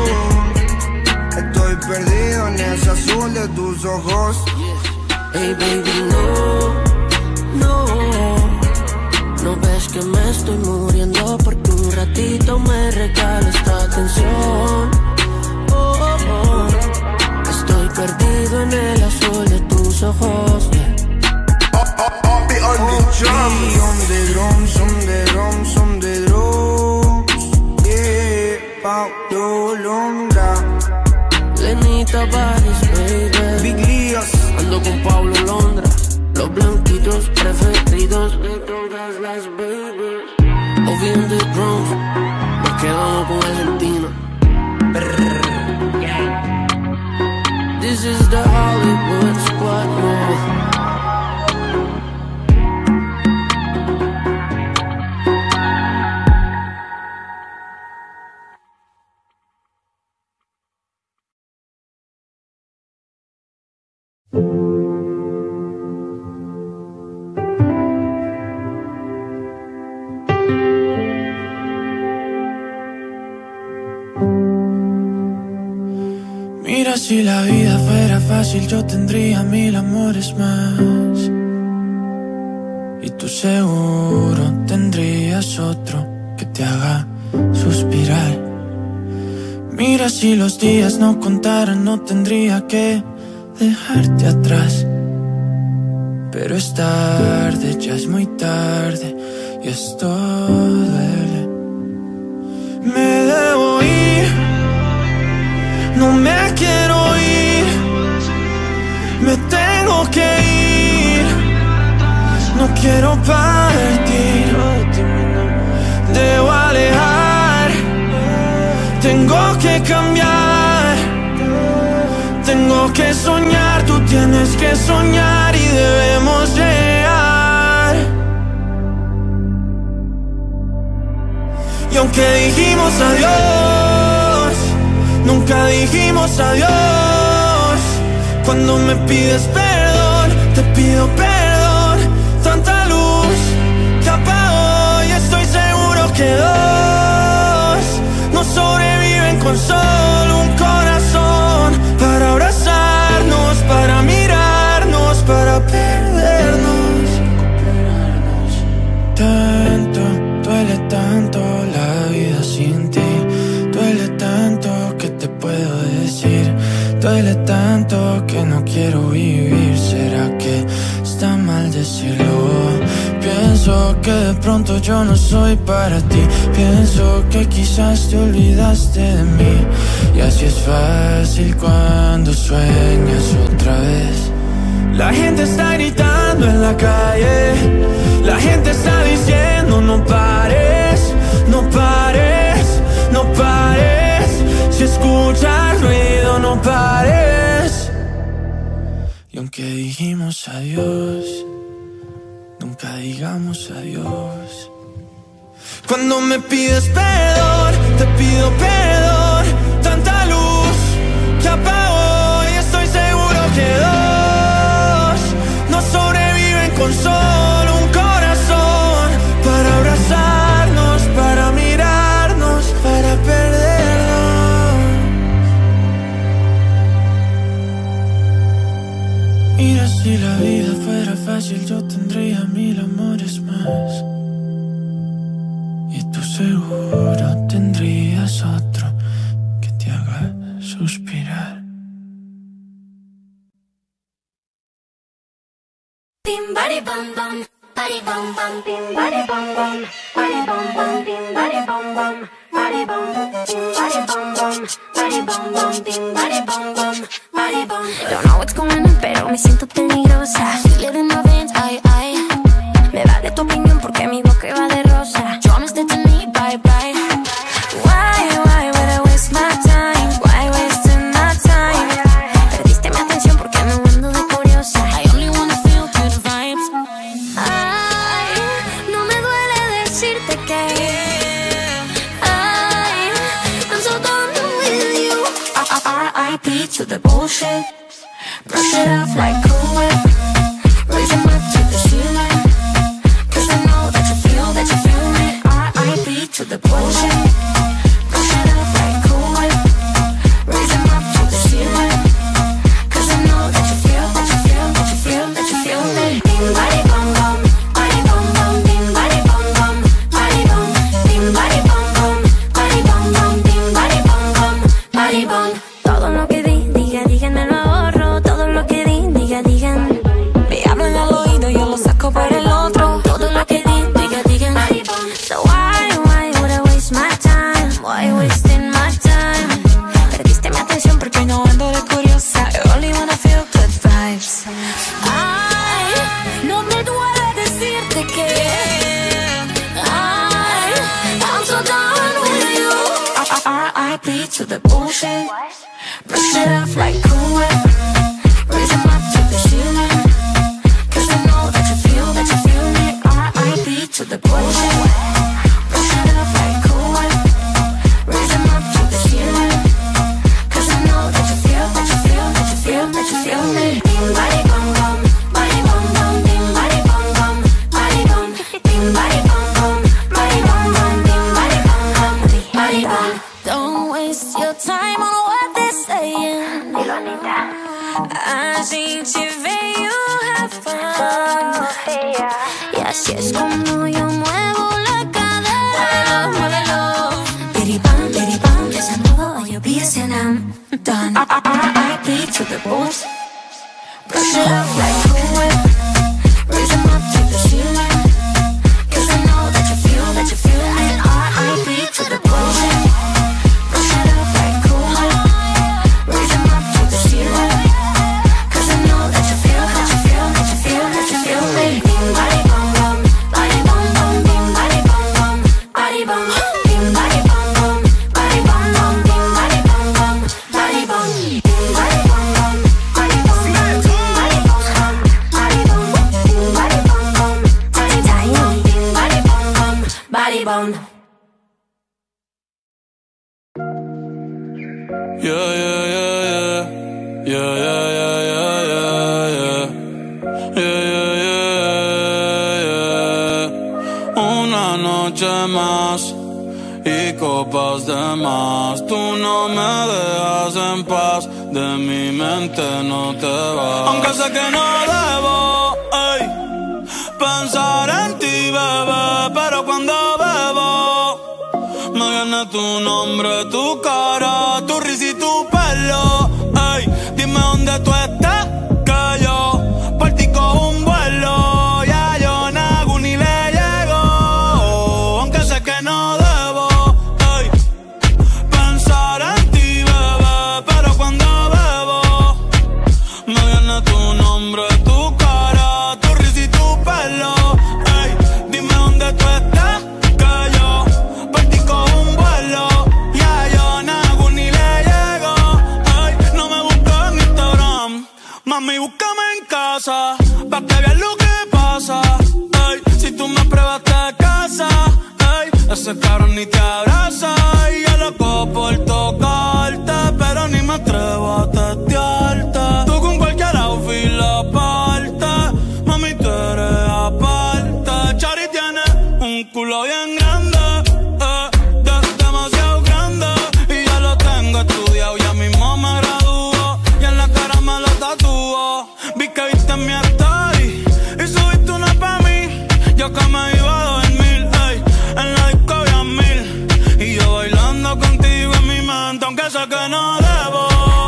oh. Estoy perdido en ese azul de tus ojos. Hey baby, no, no. No ves que me estoy muriendo porque un ratito me regales tu atención. Oh, oh, oh. Estoy perdido en el azul de tus ojos. On the drums, on the drums, on the drums. Yeah, Paulo Londra, Lenita Bares, baby. Big Líos. Ando con Pablo Londra, los blanquitos preferidos de todas las babies. Ovi on the drums, nos quedamos con Argentina. This is the Hollywood Squad, no. Mira, si la vida fuera fácil yo tendría mil amores más, y tú seguro tendrías otro que te haga suspirar. Mira, si los días no contaran no tendría que dejarte atrás. Pero es tarde, ya es muy tarde y esto duele. Me debo ir, no me quiero ir, me tengo que ir, no quiero partir, debo alejar, tengo que cambiar, tengo que soñar, tú tienes que soñar y debemos llegar. Y aunque dijimos adiós, nunca dijimos adiós. Cuando me pides perdón, te pido perdón. Tanta luz que apagó y estoy seguro que dos no sobreviven con solo un corazón. Para abrazarnos, para mirarnos, para perdernos. Tanto, duele tanto la vida sin ti. Duele tanto que te puedo decir, duele tanto que no quiero vivir. ¿Será que está mal decirlo? Pienso que de pronto yo no soy para ti. Pienso que quizás te olvidaste de mí. Y así es fácil cuando sueñas otra vez. La gente está gritando en la calle, la gente está diciendo no pares, no pares, no pares. no pares. Y aunque dijimos adiós, nunca digamos adiós. Cuando me pides perdón, te pido perdón. Tanta luz que apagó y estoy seguro que dos no sobreviven con solo un corazón. Para abrazarnos, para mirarnos, para perdernos. Mira, si la vida fuera fácil yo tendría mil amores más. Y tú seguro tendrías otro que te haga suspirar. Bim bari bum bum, bari bum bum, bim bari bum bum, bari bum bum, bim bari bum bum, bari bum, bim bari bum bum, bari bum bum, bim bari bum bum, bari bum. Don't know what's going on, pero me siento peligrosa. Feel it in my veins, ay ay. Me vale tu opinión porque mi boca va de rosa. Promise to me, bye bye. Why, why would I waste my time? Why wasting my time? Perdiste mi atención porque me ando de curiosa. I only wanna feel good vibes. Ay, no me duele decirte que ay, I'm so done with you. R I P to the bullshit. Brush it off like Cool Whip. Raise them up to the ceiling. Cause I know that you feel, that you feel me. R I P to the bullshit. Brush it off like Cool Whip. Raise them up to the ceiling. Cause I know that you feel, that you feel, that you feel, that you feel me. Bim bari bum bum, bari bum bum, bim bari bum bum, bari bum, bim bari bum bum, bari bum bum, bim bari bum bum, bari bum. Todo lo que di, diga, digan, me lo ahorro. Todo lo que di, diga, digan. Me hablan al oído, yo lo saco por el otro. Todo lo que di, diga, digan. So why, why would I waste my time? Why wasting my time? Perdiste mi atención porque no ando de curiosa. I only wanna feel good vibes. Ay, no me duele decirte que ay, I'm so done with you. R I P to the bullshit. Brush it off like Cool Whip. Raise them up to the ceiling. Cause I know that you feel, that you feel me. R I P to the bullshit. Brush it off like Cool Whip. Raise them up to the ceiling. Cause I know that you feel, that you feel, that you feel, that you feel me. Bim bari bum bum, bari bum bum, bim bari bum bum, bari bum, bim bari bum bum, bari bum bum, bim bari bum bum, bari bum. Don't waste your time on what they're saying. Así te veo have fun. Y así es como yo muevo la cadera. Muévelo, biribam, biribam. Desnudo o yo B S N M. Done. R I P to the boss. Brush it off like Cool Whip. Raise them up to the ceiling. Cause I know that you feel, that you feel me. R I P to the bullshit. Brush it off like Cool Whip. Raise them up to the ceiling. Cause I know that you feel, that you feel, that you feel, that you feel me. Bim bari bum bum, bari bum bum, bim bari bum bum, bari bum, bim bari bum bum, bari bum bum, bim bari bum bum, bari bum, bim bari bum bum, bari bum bum, bari bum bum, bari bum, bim bari bum bum, bari bum, bim bari bum bum, bari bum. Yeah, yeah, yeah, yeah. Yeah, yeah, yeah, yeah, yeah, yeah. Yeah, yeah, yeah, yeah. Una noche más y copas de más. Tú no me dejas en paz, de mi mente no te vas. Aunque sé que no debo, ey, pensar en ti, bebé, pero cuando bebo me viene tu nombre, tu cara, tu risa y tu pelo. Ey, dime dónde tú estás, que yo por ti cojo un vuelo. Ya yo nago ni le llego, aunque sé que no debo, ey, pensar en ti, bebé, pero cuando bebo me viene tu nombre, tu cara, tu risa y tu pelo. Ey, dime dónde tú estás, que yo por ti cojo un vuelo. Ya yo nago ni le llego, ey, no me casa, pa' que veas lo que pasa. Ey, si tú me pruebas te casa, ey, ese cabrón ni te abraza. Y yo loco por tocarte, pero ni me atrevo a testearte. Tú con cualquier outfit la parte, mami tú eres aparte. Chari tiene un culo bien grande, eh, de, demasiado grande. Y ya lo tengo estudiado, ya mismo me graduó. Y en la cara me lo tatúo. Vi que viste mi story y subiste una pa' mí. Yo que me iba a dormir, ey, en la disco había mil. Y yo bailando contigo en mi mente, aunque sé que no debo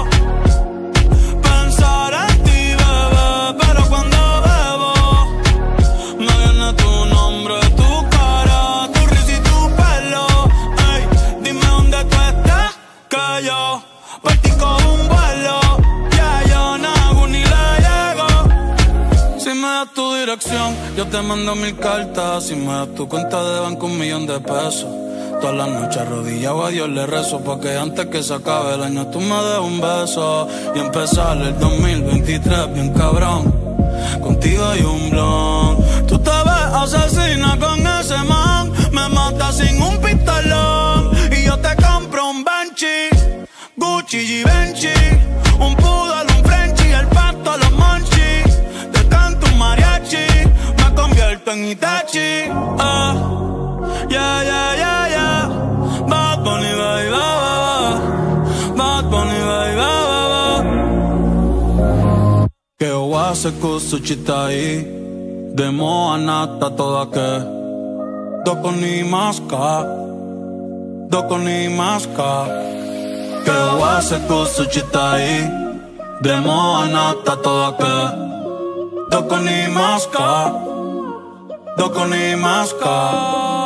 pensar en ti, bebé. Pero cuando bebo, me viene tu nombre, tu cara, tu risa y tu pelo. Ey, dime dónde tú estás, que yo por ti cojo un vuelo. Ya yo no hago ni le llego. Si me das tu dirección, yo te mando mil cartas. Si me das tu cuenta de banco, un millón de pesos. Todas las noches arrodillado a Dios le rezo, porque antes que se acabe el año tú me des un beso. Y empezar el dos mil veintitrés bien cabrón, contigo hay un blon. Tú te ves asesina con ese man, me matas sin un pistolón. Y yo te compro un Banshee, Gucci, Givenchy, un poodle, un Frenchie, el pato, los monchis. Te canto un mariachi, me convierto en Itachi. Ah, yeah, yeah, yeah, yeah. Bad Bunny, baby, ba, ba, ba. Bad Bunny, baby, ba, ba, ba. Que wase kusuchitai, demo anata toda que. Doko ni maska, doko ni maska. Que wase kusuchitai, demo anata toda que. Doko ni maska, doko ni maska.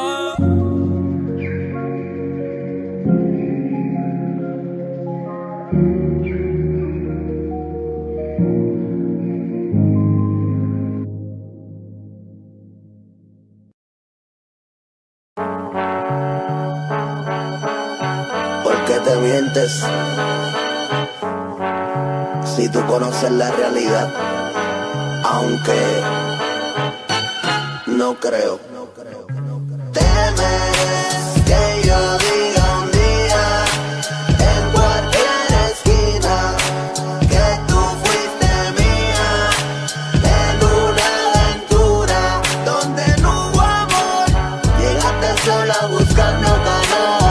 Te mientes si tú conoces la realidad, aunque no creo. Temes que yo diga un día en cualquier esquina que tú fuiste mía, en una aventura donde no hubo amor, llegaste sola buscando calor.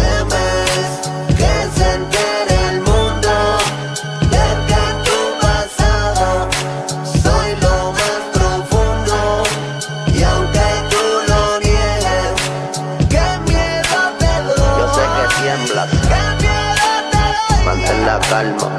Mantén la calma,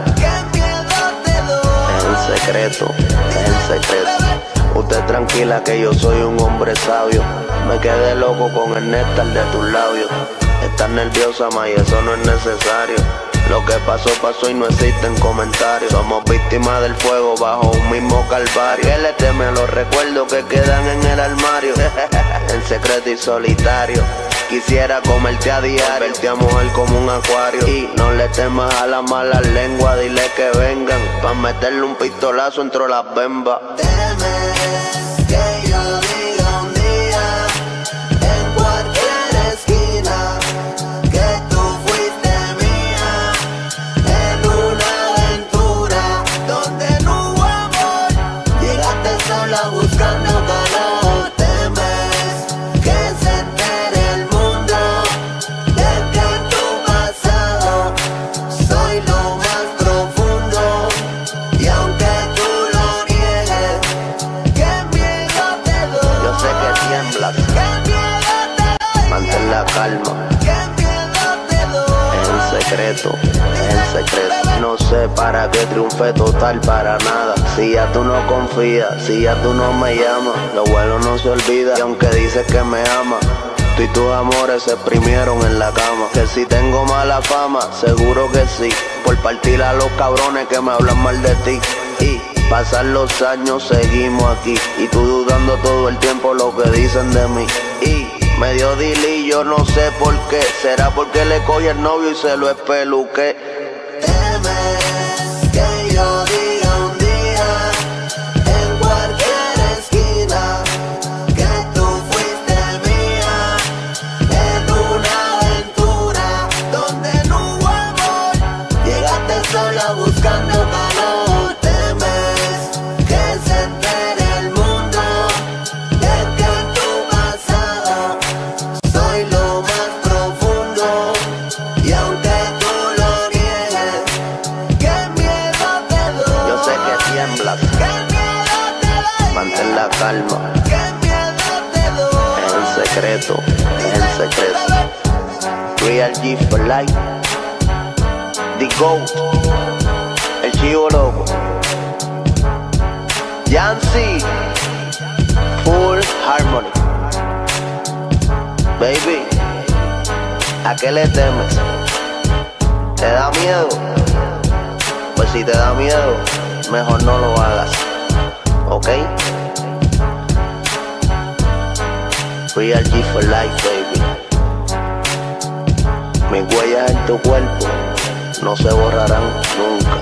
es el secreto, es el secreto. Usted tranquila que yo soy un hombre sabio. Me quedé loco con el néctar de tus labios. Estás nerviosa, ma, y eso no es necesario. Lo que pasó, pasó y no existen comentarios. Somos víctimas del fuego bajo un mismo calvario. ¿Qué le teme a los recuerdos que quedan en el armario? En secreto y solitario. Quisiera comerte a diario, verte a mujer como un acuario. Y no le temas a la mala lengua, dile que vengan pa' meterle un pistolazo entre las bembas. Temes que yo diga un día en cualquier esquina que tú fuiste mía, en una aventura donde no hubo amor, llegaste sola buscando calor. Temes que se entere el mundo de que en tu pasado soy lo más profundo. Y aunque tú lo niegues, qué miedo te doy. Yo sé que tiemblas, qué miedo te doy. Mantén la calma, qué miedo te doy. Es el secreto, es el secreto. No sé para qué triunfé total, para nada. Si ya tú no confías, si ya tú no me llamas, lo bueno no se olvida. Y aunque dices que me amas, tú y tus amores se exprimieron en la cama. Que si tengo mala fama, seguro que sí, por partir a los cabrones que me hablan mal de ti. Y pasan los años, seguimos aquí, y tú dudando todo el tiempo lo que dicen de mí. Y me dio dili, yo no sé por qué. Será porque le cogí el novio y se lo espeluqué. Temes que yo diga un día la calma. Es el secreto, es el secreto. Real G for life. The GOAT, el chivo loco. Yancy, full harmony. Baby, ¿a qué le temes? ¿Te da miedo? Pues si te da miedo, mejor no lo hagas, ¿ok? Real G for life, baby. Mis huellas en tu cuerpo no se borrarán nunca.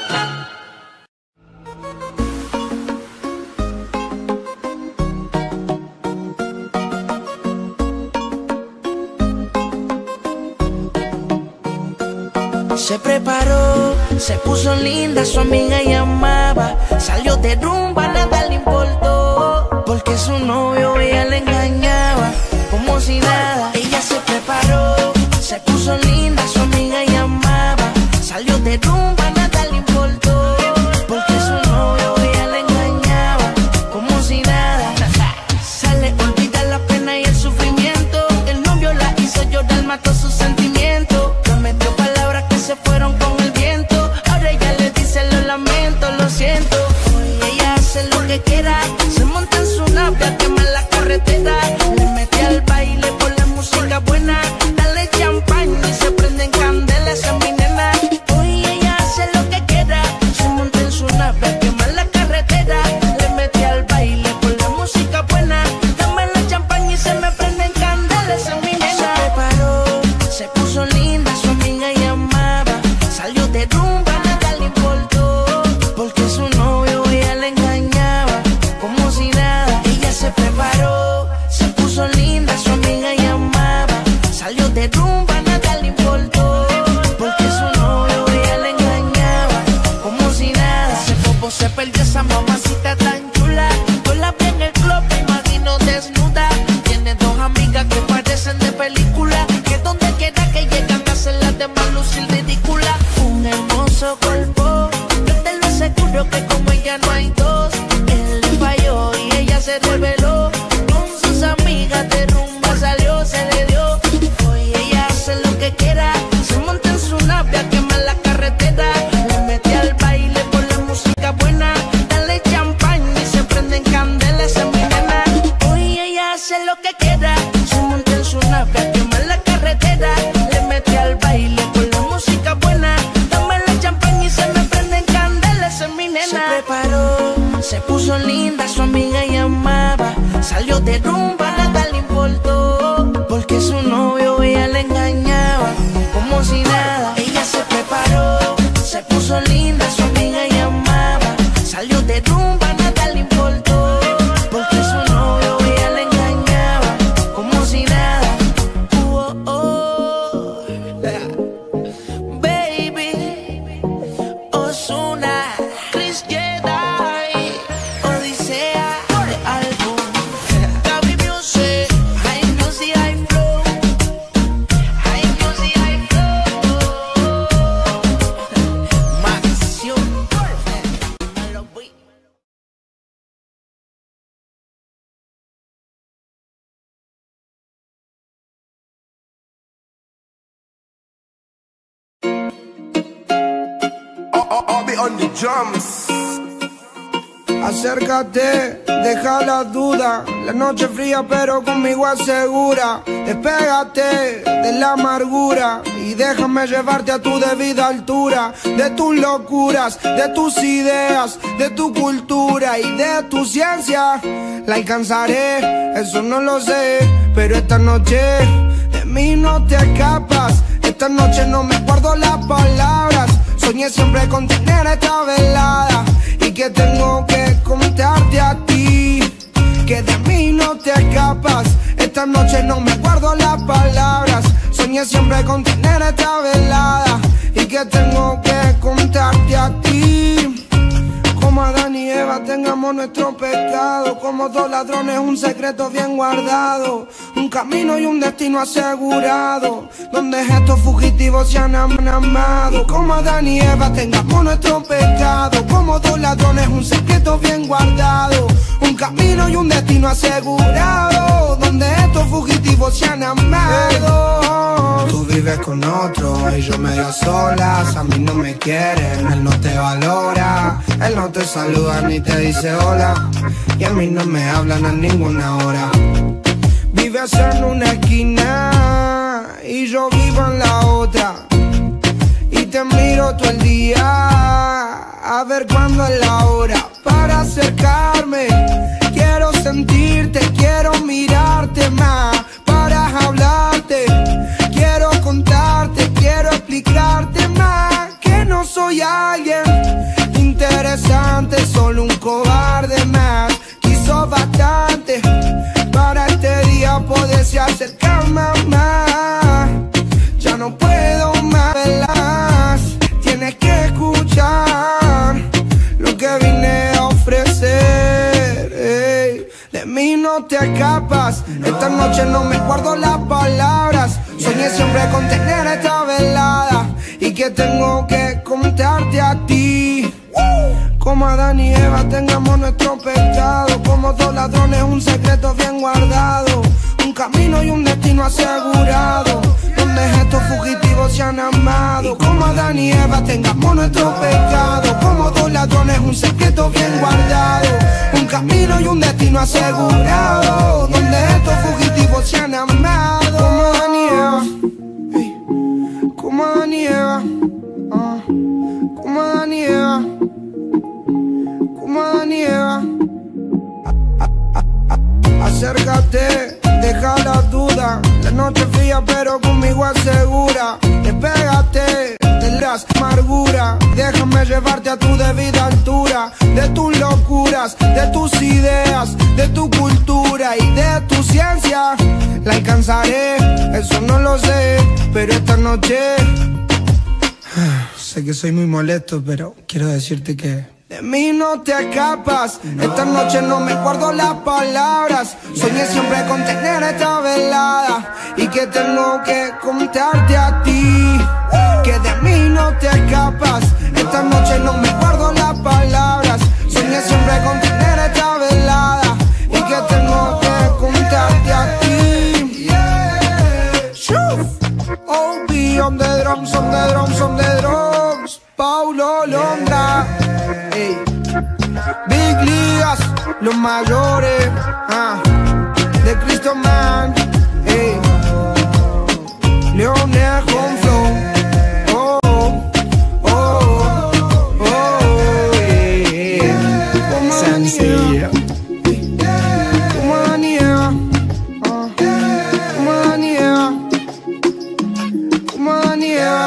Se preparó, se puso linda, su amiga llamaba. Salió de rumba, nada le importó, porque su novio ella le engañaba, como si nada. Ella se preparó, se puso linda, su amiga llamaba. Salió de rumba, nada le importó, porque su novio ella le engañaba, como si nada. Sale, olvida la pena y el sufrimiento. El novio la hizo llorar, mató sus sentimientos. Prometió palabras que se fueron con el viento. Ahora ella le dice lo lamento, lo siento. Hoy ella hace lo que quiera, se monta en su nave a quemar la carretera. Le mete al baile por la música buena. Dale champaña y se prenden candelas, esa es mi nena. Hoy ella hace lo que quiera, se monta en su nave a quemar la carretera. Le mete al baile por la música buena. Dame la champaña y se me prenden candelas, esa es mi nena. Se preparó, se puso linda, su amiga llamaba. Salió de rumba, nada le importó, porque su novio ella le engañaba, como si nada. Ella se preparó, se puso linda, su amiga llamaba. Salió de rumba, nada le importó, porque su novio ella le engañaba, como si nada. Ese popo se perdió, esa mamacita tan chula. Yo la vi en el club, me imagino desnuda. Tiene dos amigas que parecen de película, que donde quiera que llegan hacen las demás lucir ridícula. Un hermoso cuerpo, yo te lo aseguro que como ella no hay dos. Él le falló y ella se reveló, con sus amigas de rumba salió, se le dio. Hoy ella hace lo que quiera, se monta en su nave a quemar la carretera. Le mete al baile por la música buena. Dale champaña y se prenden candelas, esa es mi nena. Hoy ella hace lo que quiera, se monta en su nave a quemar la carretera. Le mete al baile por la música buena. Dame la champaña y se me prenden candelas, esa es mi nena. Se preparó, se puso linda, su amiga llamaba. Salió de rumba, nada le importó, porque su novio ella le engañaba, como si nada. Ella se preparó, se puso linda, su amiga llamaba. Salió de rumba, nada le importó, porque su novio ella le engañaba, como si nada. Oh, oh, baby, Ozuna, Chris Jedi, Odisea, de álbum, Gaby Music, High Music, High Flow, High Music, High Flow, Maxión, Malo Boy. I'll, I'll be on the drums. Acércate, deja la duda. La noche fría pero conmigo asegura. Despégate de la amargura y déjame llevarte a tu debida altura. De tus locuras, de tus ideas, de tu cultura y de tu ciencia. La alcanzaré, eso no lo sé, pero esta noche de mí no te escapas. Esta noche no me guardo las palabras. Soñé siempre con tener esta velada y que tengo que contarte a ti, que de mí no te escapas. Esta noche no me guardo las palabras. Soñé siempre con tener esta velada y que tengo que contarte a ti. Como Adán y Eva tengamos nuestro pecado, como dos ladrones un secreto bien guardado, un camino y un destino asegurado, donde estos fugitivos se han amado. Como Adán y Eva tengamos nuestro pecado, como dos ladrones un secreto bien guardado, un camino y un destino asegurado, donde estos fugitivos se han amado. Tú vives con otro y yo medio solas, a mí no me quieren, él no te valora, él no te saluda ni te dice hola, y a mí no me hablan a ninguna hora. Vives en una esquina y yo vivo en la otra, y te miro todo el día a ver cuándo es la hora para acercarme. Quiero sentirte, quiero mirarte más para hablarte, quiero contarte, quiero explicarte más que no soy alguien interesante, solo un cobarde más. Quiso bastante para este día poderse acercarme más. Ya no puedo más, tienes que escuchar lo que vine a ofrecer. Ey, de mí no te escapas, esta noche no me guardo las palabras. Soñé siempre con tener esta velada y que tengo que contarte a ti. Como Adán y Eva tengamos nuestro pecado, como dos ladrones un secreto bien guardado, un camino y un destino asegurado, donde estos fugitivos se han amado. Como Adán y Eva tengamos nuestro pecado, como dos ladrones un secreto bien guardado, un camino y un destino asegurado, donde estos fugitivos se han amado. Como Adán y Eva, hey, como Adán y Eva, uh, como Adán y Eva, como Adán y Eva. Acércate, deja la duda, la noche fría pero conmigo asegura. Despégate de las amarguras, déjame llevarte a tu debida altura, de tus locuras, de tus ideas, de tu cultura y de tu ciencia. La alcanzaré, eso no lo sé, pero esta noche sé que soy muy molesto, pero quiero decirte que de mí no te escapas, esta noche no me guardo las palabras. Soñé siempre con tener esta velada y que tengo que contarte a ti, que de mí no te escapas, esta noche no me guardo las palabras. Soñé siempre con tener esta velada y que tengo que contarte a ti. Oh, be on the drums, on the drums, on the drums. Paulo Londra. Ey. Big Ligas, los mayores, ah, de Cristo Man, ey. Leonel con flow, oh, oh, oh, oh, yeah. Sencillo. Como Adán y Eva, ah, como Adán y Eva, como Adán y Eva.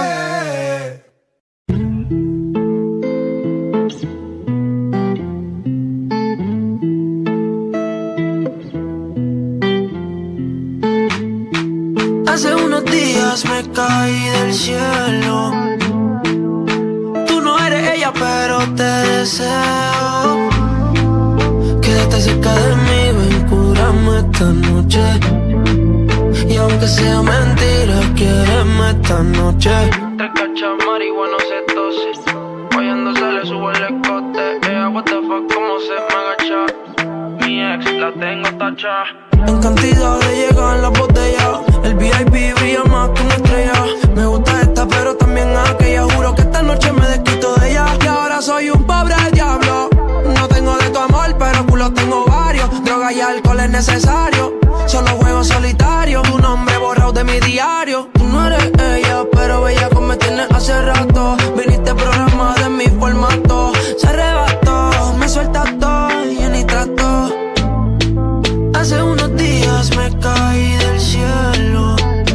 Hace unos días me caí del cielo. Tú no eres ella, pero te deseo. Quédate cerca de mí, ven, cúrame esta noche. Y aunque sea mentira, quiéreme esta noche. Tres cachas, marihuana, se tose. Oyendo se le sube el escote. Ella, what the fuck, cómo se me agacha. Mi ex, la tengo tacha. En cantidad de llegar la botella, el V I P brilla más que una estrella. Me gusta esta pero también aquella. Juro que esta noche me desquito de ella. Y ahora soy un pobre diablo. No tengo de tu amor pero culo tengo varios. Droga y alcohol es necesario. Solo juego solitario. Tu nombre borrado de mi diario. Tú no eres ella pero bella como me tienes hace rato. Viniste programada en mi formato. Se arrebató, me suelta todo y ni trato. Hace unos días me caí del cielo.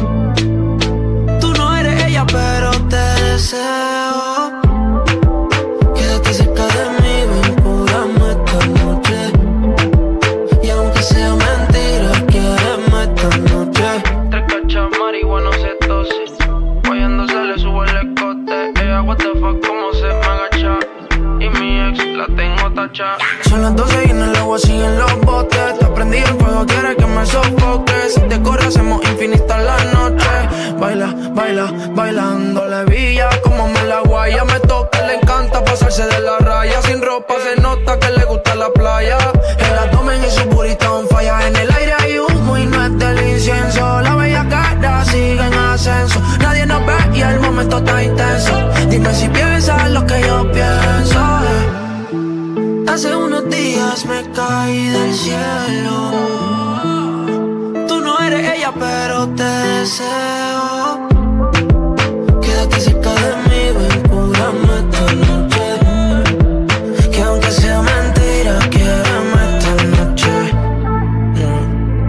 Tú no eres ella, pero te deseo. Quédate cerca de mí, ven, cúrame esta noche. Y aunque sea mentira, quiéreme esta noche. Tres cachas, marihuana, se tose. Oyendo se le sube el escote. Ella, what the fuck, cómo se me agacha. Y mi ex, la tengo noche. Son las doce y en el agua siguen los botes. Te prendí el fuego, quieres que me sofoque. Si te corre hacemos infinita la noche. Baila, baila, bailando la villa. Como me la guaya, me toca, le encanta pasarse de la raya. Sin ropa se nota que le gusta la playa. El abdomen y su burita on falla. En el aire hay humo y no es del incienso. La bella cara sigue en ascenso. Nadie nos ve y el momento está intenso. Dime si piensas lo que yo pienso. eh. Hace unos días me caí del cielo. Tú no eres ella, pero te deseo. Quédate cerca de mí, ven, cúrame esta noche. Que aunque sea mentira, quiéreme esta noche. Yeah.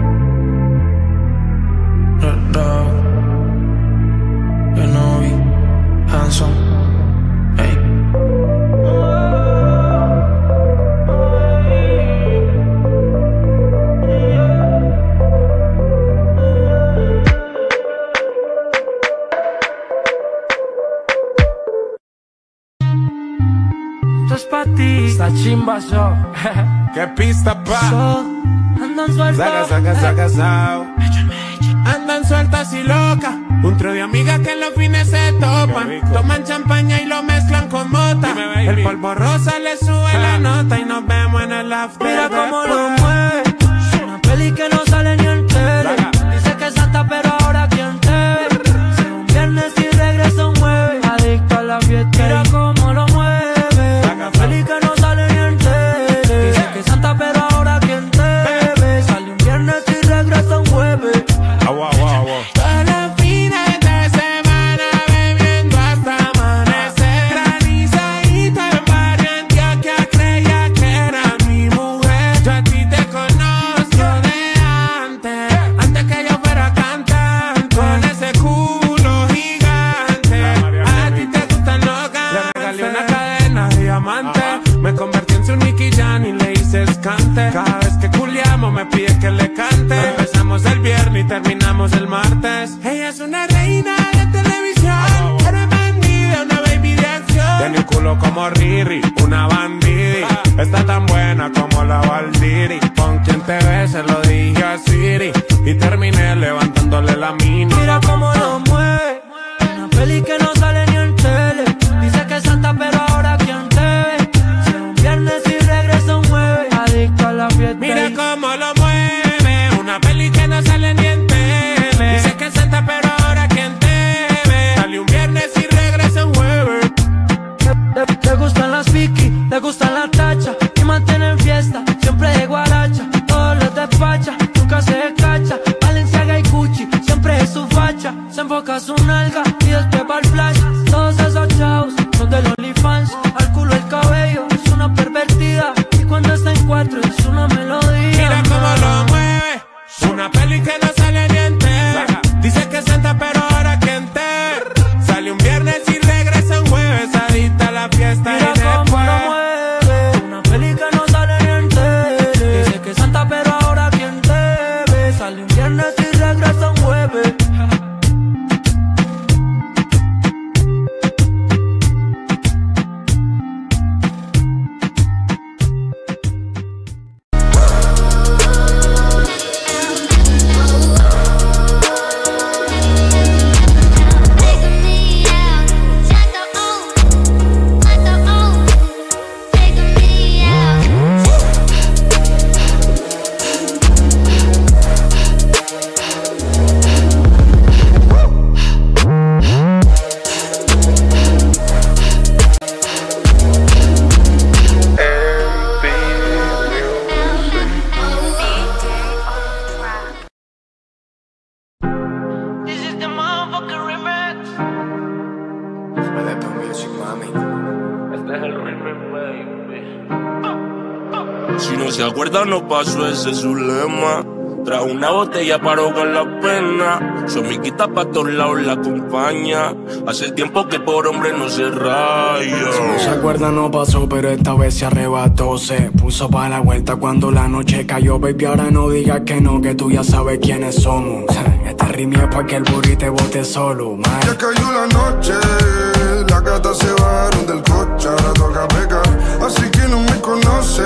Raw. You know we handsome. Hey. Esto es pa' ti. Esta chimba yo. ¿Qué pista pa? So, andan sueltos. Saca, saca, saca, sao. Andan sueltas y locas. Un trío de amigas que en los fines se topan. Toman champaña y lo mezclan con mota. Dime, el polvo rosa le sube ah. la nota y nos vemos en el after. Mira cómo lo mueve. Una peli que no sale ni en tele. Dice que es santa pero ahora quien te ve. Si un viernes y regresa un jueves. Adicto a la fiesta. Mira cómo lo mueve. Una peli que no sale ni en tele. Dice que es santa pero ahora quien te ve. Sale un viernes y regresa un jueves. Agua, agua, agua. Todos los fines de semana bebiendo hasta amanecer. Granizadito en barrio Antioquia, creía que era mi mujer. Yo a ti te conozco de antes, antes que yo fuera cantante. Con ese culo gigante, a ti te gustan los gantes. Le regalé una cadena diamante, me convertí en su Nicky Jam y le hice escante. Cada vez que culiamos me pide que le cante. Empezamos el viernes y terminamos el martes. Ella es una reina de televisión, pero es bandida, una baby de acción. Tiene el culo como Riri, una bandidi. Está tan buena como la Valdiri. Con quien te ve se lo dije a Siri y terminé levantándole la mini. Mira cómo lo mueve. Una peli que no sale ni en tele. Dice que es santa pero ahora quien te ve. Si un viernes y regresa un jueves. Adicto a la fiesta. Mira cómo lo mueve. Una peli que no sale ni en tele. Dice que es santa pero ahora quien te ve. Sale un viernes y regresa un jueves. Le, le, le gustan las Vicky, le gustan las tachas. Y mantienen fiesta, siempre de guaracha. Todos los despacha, nunca se cacha. Balenciaga y Gucci, siempre es su facha. Se enfoca su nalga y después va el flash. Todos esos chavos son del OnlyFans. Al culo el cabello, es una pervertida. Y cuando está en cuatro es una melodía. Mira cómo lo mueve. Una peli que no sale ni en tele. Dice que es santa pero ahora quien te ve. Sale un viernes y regresa un jueves. Adicta a la fiesta. Mira y después cómo lo mueve. Una peli que no sale ni en tele. Dice que es santa pero ahora quien te ve. Sale un viernes y regresa un jueves. Si no se acuerda no pasó, ese es su lema. Trajo una botella para ahogar la pena. Su amiguita pa' todos lados la acompaña. Hace tiempo que por hombre no se raya. Si no se acuerda no pasó, pero esta vez se arrebató. Se puso para la vuelta cuando la noche cayó. Baby, ahora no digas que no, que tú ya sabes quiénes somos. Esta rima es pa' que el burrito te bote solo, man. Ya cayó la noche, las gatas se bajaron del coche. Ahora toca pecar, así que no me conoce.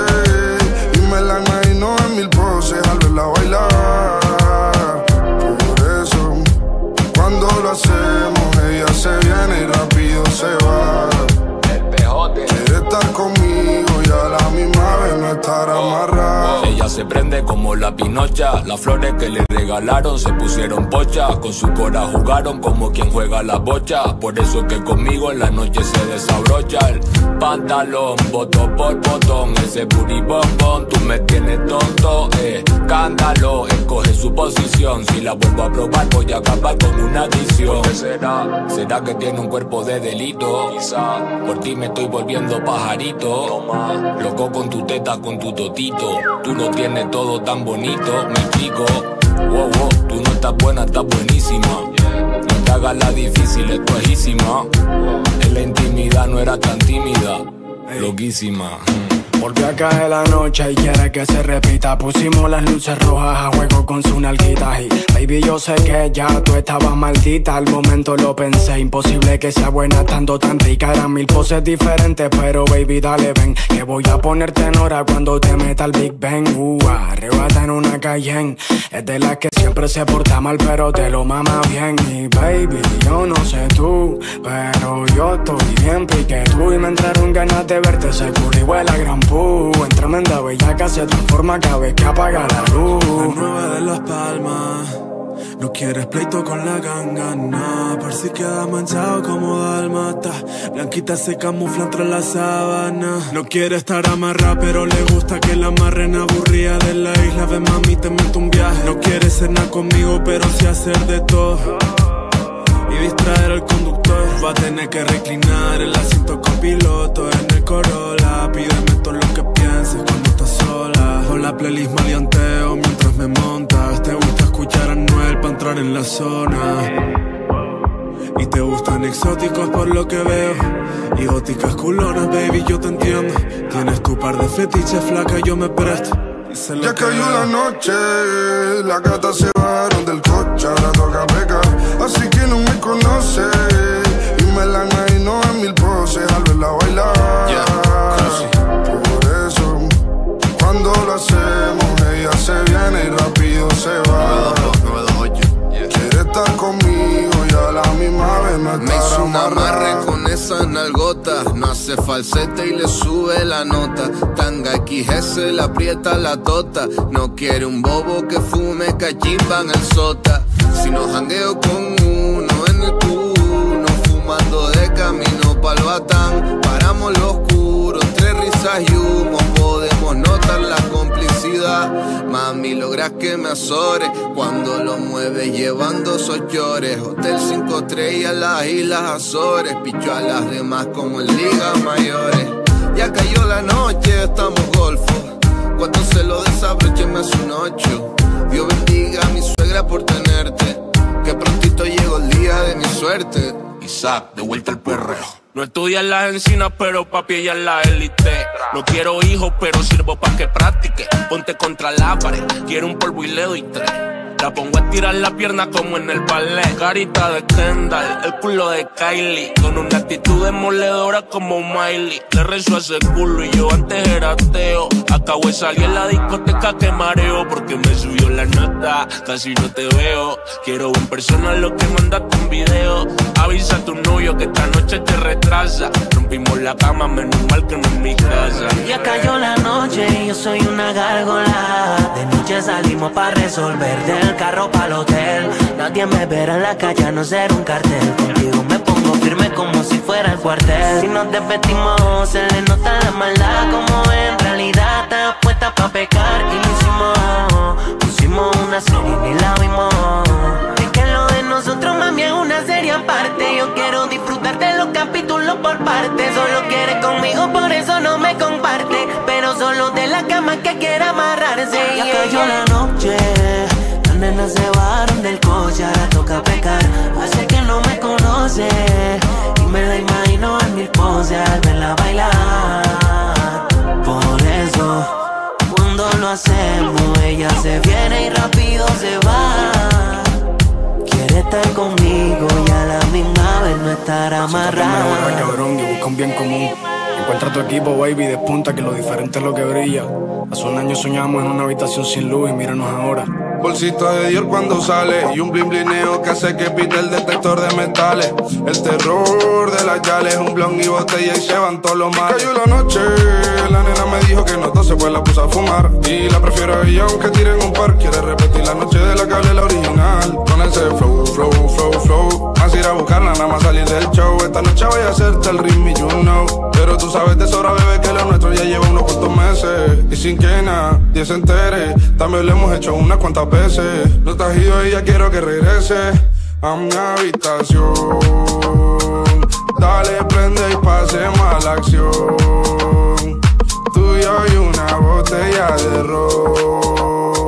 se prende como la pinocha. Las flores que le regalaron se pusieron pocha. Con su cora jugaron como quien juega la bocha. Por eso que conmigo en la noche se desabrocha el pantalón, botón por botón. Ese booty bombón, tú me tienes tonto, eh. Escándalo, escoge su posición. Si la vuelvo a probar voy a acabar con una adicción. ¿Por qué será? ¿Será que tiene un cuerpo de delito? Quizá por ti me estoy volviendo pajarito. Toma, loco con tu teta, con tu totito. Tú no tienes todo tan bonito, me explico. Wow, wow, tú no estás buena, estás buenísima. No te hagas la difícil, es tuajísima. En la intimidad no era tan tímida, loquísima. Volvió a caer la noche y quiere que se repita. Pusimos las luces rojas a juego con su nalguita. Y baby, yo sé que ya tú estabas maldita. Al momento lo pensé, imposible que sea buena estando tan rica. Eran mil poses diferentes, pero baby, dale ven, que voy a ponerte en hora cuando te meta el Big Bang. Uh, arrebata en una Cayenne. Es de las que siempre se porta mal, pero te lo mama bien. Y baby, yo no sé tú, pero yo estoy bien pique tú. Y me entraron ganas de verte seguro y huele a gran pu. En tremenda bellaca se transforma cada vez que apaga la luz. La nueva de Las Palmas. No quieres pleito con la ganga, no. Por si queda manchado como dálmata. Blanquita se camufla entre la sábana. No quiere estar amarrada, pero le gusta que la amarren aburrida de la isla. Ven mami, te meto un viaje. No quiere cenar conmigo, pero sí hacer de todo y distraer al conductor. Va a tener que reclinar el asiento copiloto en el Corolla. Pídeme todo lo que pienses cuando estás sola. Con la playlist maleanteo mientras me montas. Te gusta escuchar a Anuel pa' entrar en la zona. Y te gustan exóticos por lo que veo. Y góticas culonas, baby, yo te entiendo. Tienes tu par de fetiches, flaca, yo me presto. Ya cayó la noche, las gatas se bajaron del coche, ahora toca pecar, así que no me conoce. Y me la imagino en mil poses al verla bailar. Yeah. Por eso, cuando lo hacemos, ella se viene y rápido se va. Quiere estar conmigo y a la misma vez me Me hizo un amarre con esas nalgotas. No hace falsete y le sube la nota. Tanga X S, le aprieta la tota. No quiere un bobo que fume cachimba en el sota. Si no jangueo con uno en el culo, fumando de camino pa'l batán. Paramos lo oscuro, entre risas y humo. Podemos notar la complicidad. Mami, logras que me azore cuando lo mueves llevando sochores. Hotel cinco estrellas, las Islas Azores. Picho a las demás como en ligas mayores. Ya cayó la noche, estamos golfos. Cuando se lo desabroche me hace un ocho. Dios bendiga a mi suegra por tenerte. Que prontito llegó el día de mi suerte. Isaac, de vuelta al perreo. No estudia en las encinas, pero papi ella es la élite. No quiero hijos, pero sirvo pa' que practique. Ponte contra la pared, quiero un polvo y le doy tres. La pongo a tirar la pierna como en el ballet. Carita de Kendall, el culo de Kylie. Con una actitud demoledora como Miley. Le rezo a ese culo y yo antes era ateo. Acabo de salir en la discoteca que mareo. Porque me subió la nota, casi no te veo. Quiero en persona lo que mandaste en video. Avisa a tu novio que esta noche te retrasa. Rompimos la cama, menos mal que no en mi casa. Ya cayó la noche y yo soy una gárgola. De noche salimos pa' resolver. Del carro pa'l hotel. Nadie me verá en la calle a no ser un cartel. Contigo me pongo firme como si fuera el cuartel. Si nos desvestimos se le nota la maldad. Como en realidad está puesta pa' pecar. Y lo hicimos, pusimos una serie y ni la vimos. Es que lo de nosotros mami es una serie aparte. Yo quiero disfrutar de los capítulos por parte. Solo quiere conmigo, por eso no me comparte. Pero solo de la cama que quiere amarrarse. Ya cayó la noche, las nenas se bajaron del coche, ahora toca pecar. Hace que no me conoce y me la imagino en mil poses al verla bailar. Por eso, cuando lo hacemos, ella se viene y rápido se va. Quiere estar conmigo y a la misma vez no estar amarrada. Cabrón, y busca un bien común. Encuentra tu equipo, baby, despunta que lo diferente es lo que brilla. Hace un año soñamos en una habitación sin luz y míranos ahora. Bolsito de Dior cuando sale y un blin blineo que hace que pite el detector de metales. El terror de las yales, un blon y botella y se van todos los males. Cayó la noche, la nena me dijo que no tose, pues la puse a fumar. Y la prefiero a ella aunque tiren un par. Quiere repetir la noche de la que hablé la original. Con ese flow, flow, flow, flow. Más ir a buscarla, nada más salir del show. Esta noche voy a hacerte el ritmo, you know. Pero tú sabes de sobra, bebé, que lo nuestro ya lleva unos cuantos meses. Y sin que nadie se entere, también lo hemos hecho unas cuantas veces. No te has ido y ya quiero que regrese a mi habitación. Dale, prende y pasemos a la acción. Tú y yo y una botella de ron.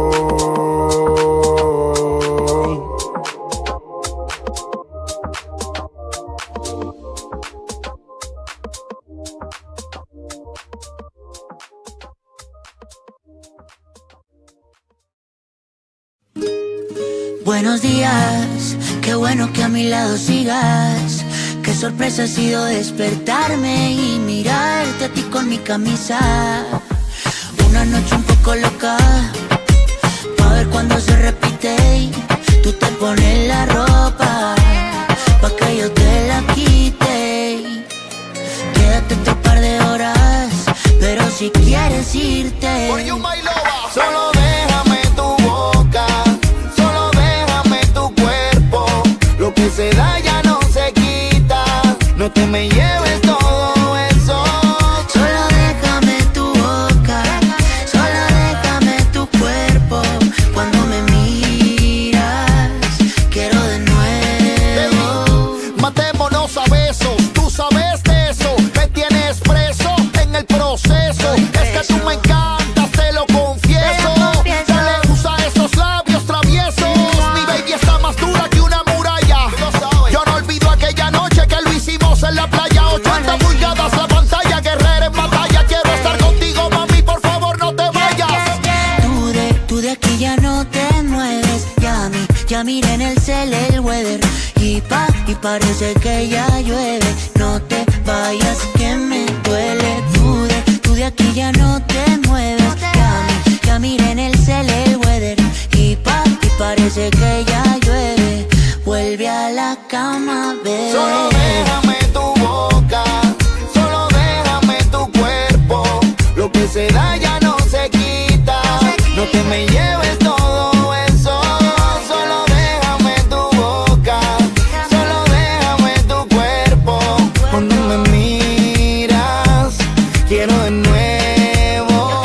Buenos días, qué bueno que a mi lado sigas. Qué sorpresa ha sido despertarme y mirarte a ti con mi camisa. Una noche un poco loca, pa' ver cuando se repite y tú te pones la ropa, pa' que yo te la quite. Quédate otro par de horas, pero si quieres irte, solo déjame tu boca, solo déjame tu cuerpo. Lo que se da ya no se quita, no te me lleves todo eso. Solo déjame tu boca, solo déjame tu cuerpo. Cuando me miras, quiero de nuevo. Matémonos a besos, tú sabes de eso. Me tienes preso en el proceso. Es que tú me encantas, te lo confieso. Dale, usa esos labios traviesos. Mi baby está más dura que una muralla. Yo no olvido aquella noche que lo hicimos en la playa. ochenta pulgadas la pantalla, guerrera en batalla. Quiero estar contigo, mami, por favor no te vayas. Tú de, tú de aquí ya no te mueves. Ya mi, ya miré en el cel el weather. Y pa, y parece que ya llueve. No te vayas que me duele. Tú de, tú de aquí ya no te mueves. Ya mi, ya miré en el cel el weather. Y pa, y parece que ya llueve. Vuelve a la cama, bebé. Solo déjame tu boca, solo déjame tu cuerpo. Lo que se da ya no se quita, no te me lleves todo eso. Solo déjame tu boca, solo déjame tu cuerpo. Cuando me miras, quiero de nuevo.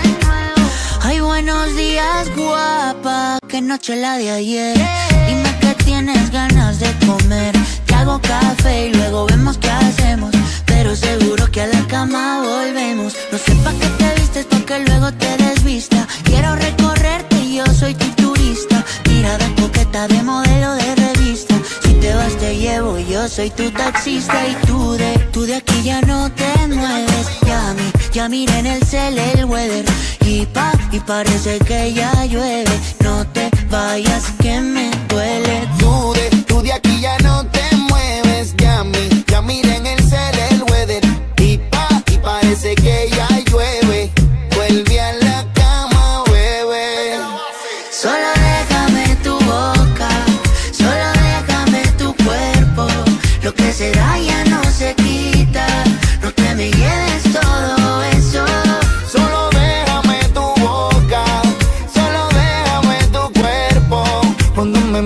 Ay, buenos días, guapa. Qué noche la de ayer. Dime que tienes ganas de comer. Te hago café y luego vemos qué hacemos. Pero seguro que a la cama volvemos. No sé pa' qué te vistes, pa' que luego te desvista. Quiero recorrerte y yo soy tu turista. Mirada coqueta de modelo de revista. Si te vas te llevo, yo soy tu taxista. Y tú de, tú de aquí ya no te mueves. Ya mi, ya miré en el cel el weather. Y pa, y parece que ya llueve. No te vayas que me duele. Tú de, tú de aquí ya no te mueves. Ya mi, ya miré en el cel el weather. Y pa, y parece que ya llueve. Vuelve a la cama, bebé. Solo déjame tu boca, solo déjame tu cuerpo. Lo que se da ya no se quita, no te me lleves todo eso. Solo déjame tu boca, solo déjame tu cuerpo. Cuando me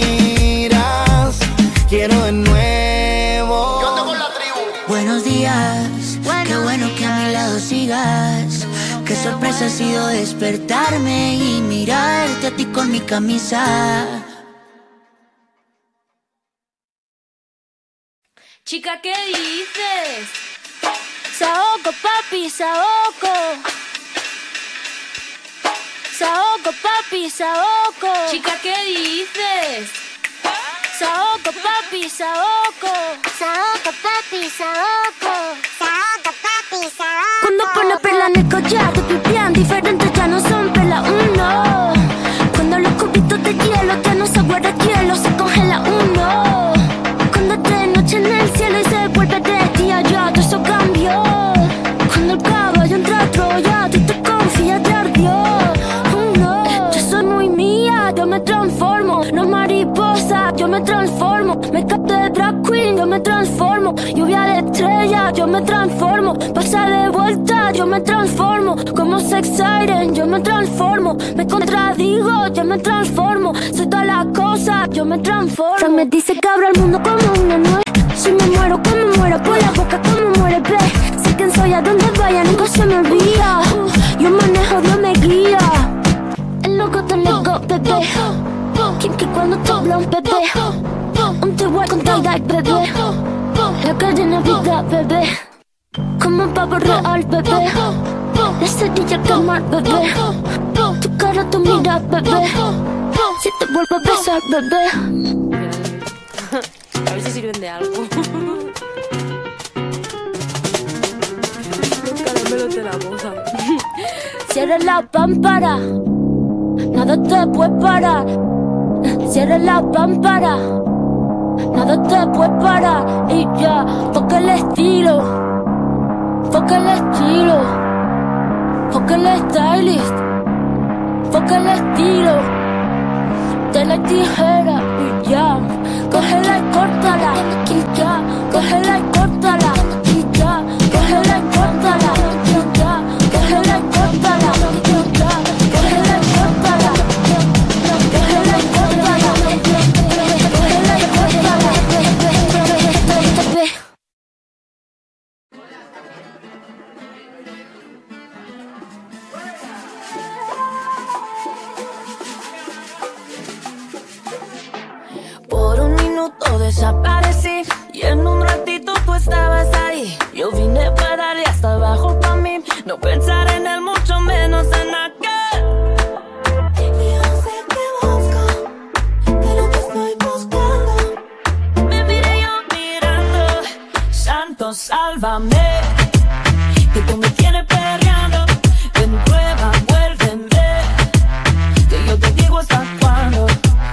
miras, quiero de nuevo. Yo ando con la tribu. Buenos días, qué bueno que a mi lado sigas. Qué sorpresa ha sido despertarme y mirarte a ti con mi camisa. Chica, ¿qué dices? Saoco, papi, saoco. Saoco, papi, saoco. Chica, ¿qué dices? Saoco, papi, saoco. Saoco, papi, saoco. Saoco, papi, saoco. Cuando pone perla en el collar, te pipián diferentes, ya no son perla uno. Cuando los cubitos de hielo ya no se guarda hielo, se congela uno. Cuando es de noche en el cielo y se vuelve de día, ya todo eso cambió. Cuando el caballo entra a Troya, tú te confías, te ardió. Oh no, yo soy muy mía. me transformo. Lluvia de estrellas, yo me transformo. Pasa de vuelta, yo me transformo. Como sex siren, yo me transformo. Me contradigo, yo me transformo. Soy todas las cosas, yo me transformo. Se me dice que abro el mundo como una nuez. Si me muero, como muero, por la boca como muere, ve. Sé quién soy, a donde vaya, nunca se me olvida. Yo manejo, Dios me guía. El loco te loco, bebé. Quien que cuando te habla un bebé. Un te voy con tie-dye, bebé. La cadena vida, bebé. Como un pavo real, bebé. La cerilla quemar, bebé. Tu cara, tu mira, bebé. Si te vuelvo a besar, bebé. A ver si sirven de algo. Los caramelos de la boca. Cierra la pámpara, nada te puede parar. Cierra la pámpara, nada te puede parar. Y ya, toca el estilo, toca el estilo, toca el stylist, toca el estilo. De la tijera y ya, cógela y córtala. Y ya, cógela y córtala. Y ya, cógela y córtala. Y ya, cógela y córtala. Y ya, cógela y córtala. Cógela y córtala. Cógela y córtala. Por un minuto desaparecí y en un ratito tú estabas ahí. Yo vine para darle hasta abajo pa' mí, no pensar en él, mucho menos en aquel. Yo sé que busco, pero te estoy buscando. Me miré yo mirando, santo sálvame, que tú me tienes perreando. Ven, prueba, vuélveme, que yo te digo hasta cuándo.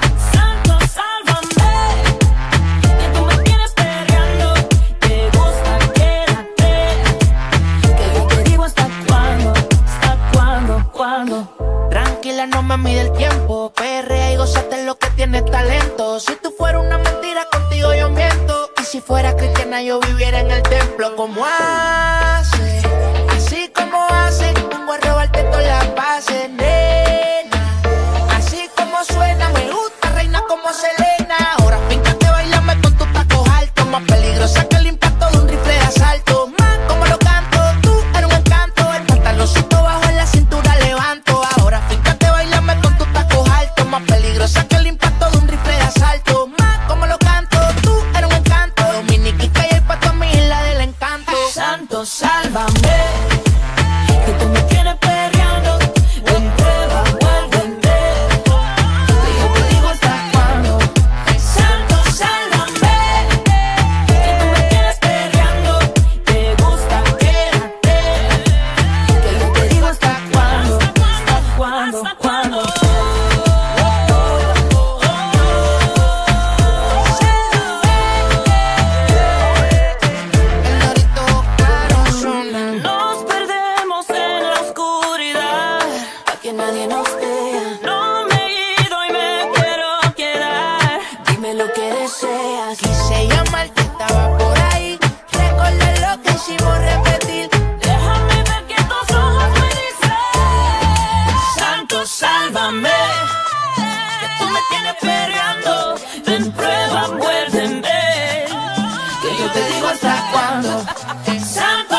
Tranquila, no me mide el tiempo. Perrea y gózate lo que tienes talento. Si tú fueras una mentira, contigo yo miento. Y si fuera cristiana, yo viviera en el templo. Como hace, así como hace, vengo a robarte todas las bases, nena. Así como suena, me gusta, reina como Selena. Ahora fíjate, bailame con tus tacos altos. Más peligrosa que el impacto de un rifle de asalto. Más como lo canto, tú eres un encanto. El pantaloncito bajo en la cintura levanto. Ahora fíjate, bailame con tus tacos altos. Más peligrosa que el impacto de un rifle de asalto. Más como lo canto, tú eres un encanto. Dominiquita y el pato a mi isla del encanto. Santo, sálvame, que tú me tienes perreando. Ven, prueba, vuélveme, que yo te digo hasta cuándo. Santo, sálvame, que tú me tienes perreando. Te gusta, quédate, que yo te digo hasta cuándo. Hasta cuándo, cuándo. Nos perdemos en la oscuridad, pa' que nadie nos vea. No me he ido y me quiero quedar. Dime lo que deseas. Quise llamarte, estaba por ahí. Recordar lo que hicimos, repetir. Déjame ver que tus ojos me dicen. Santo, sálvame, que tú me tienes perreando. Ven, prueba, muérdeme, que yo te digo hasta cuándo. Santo,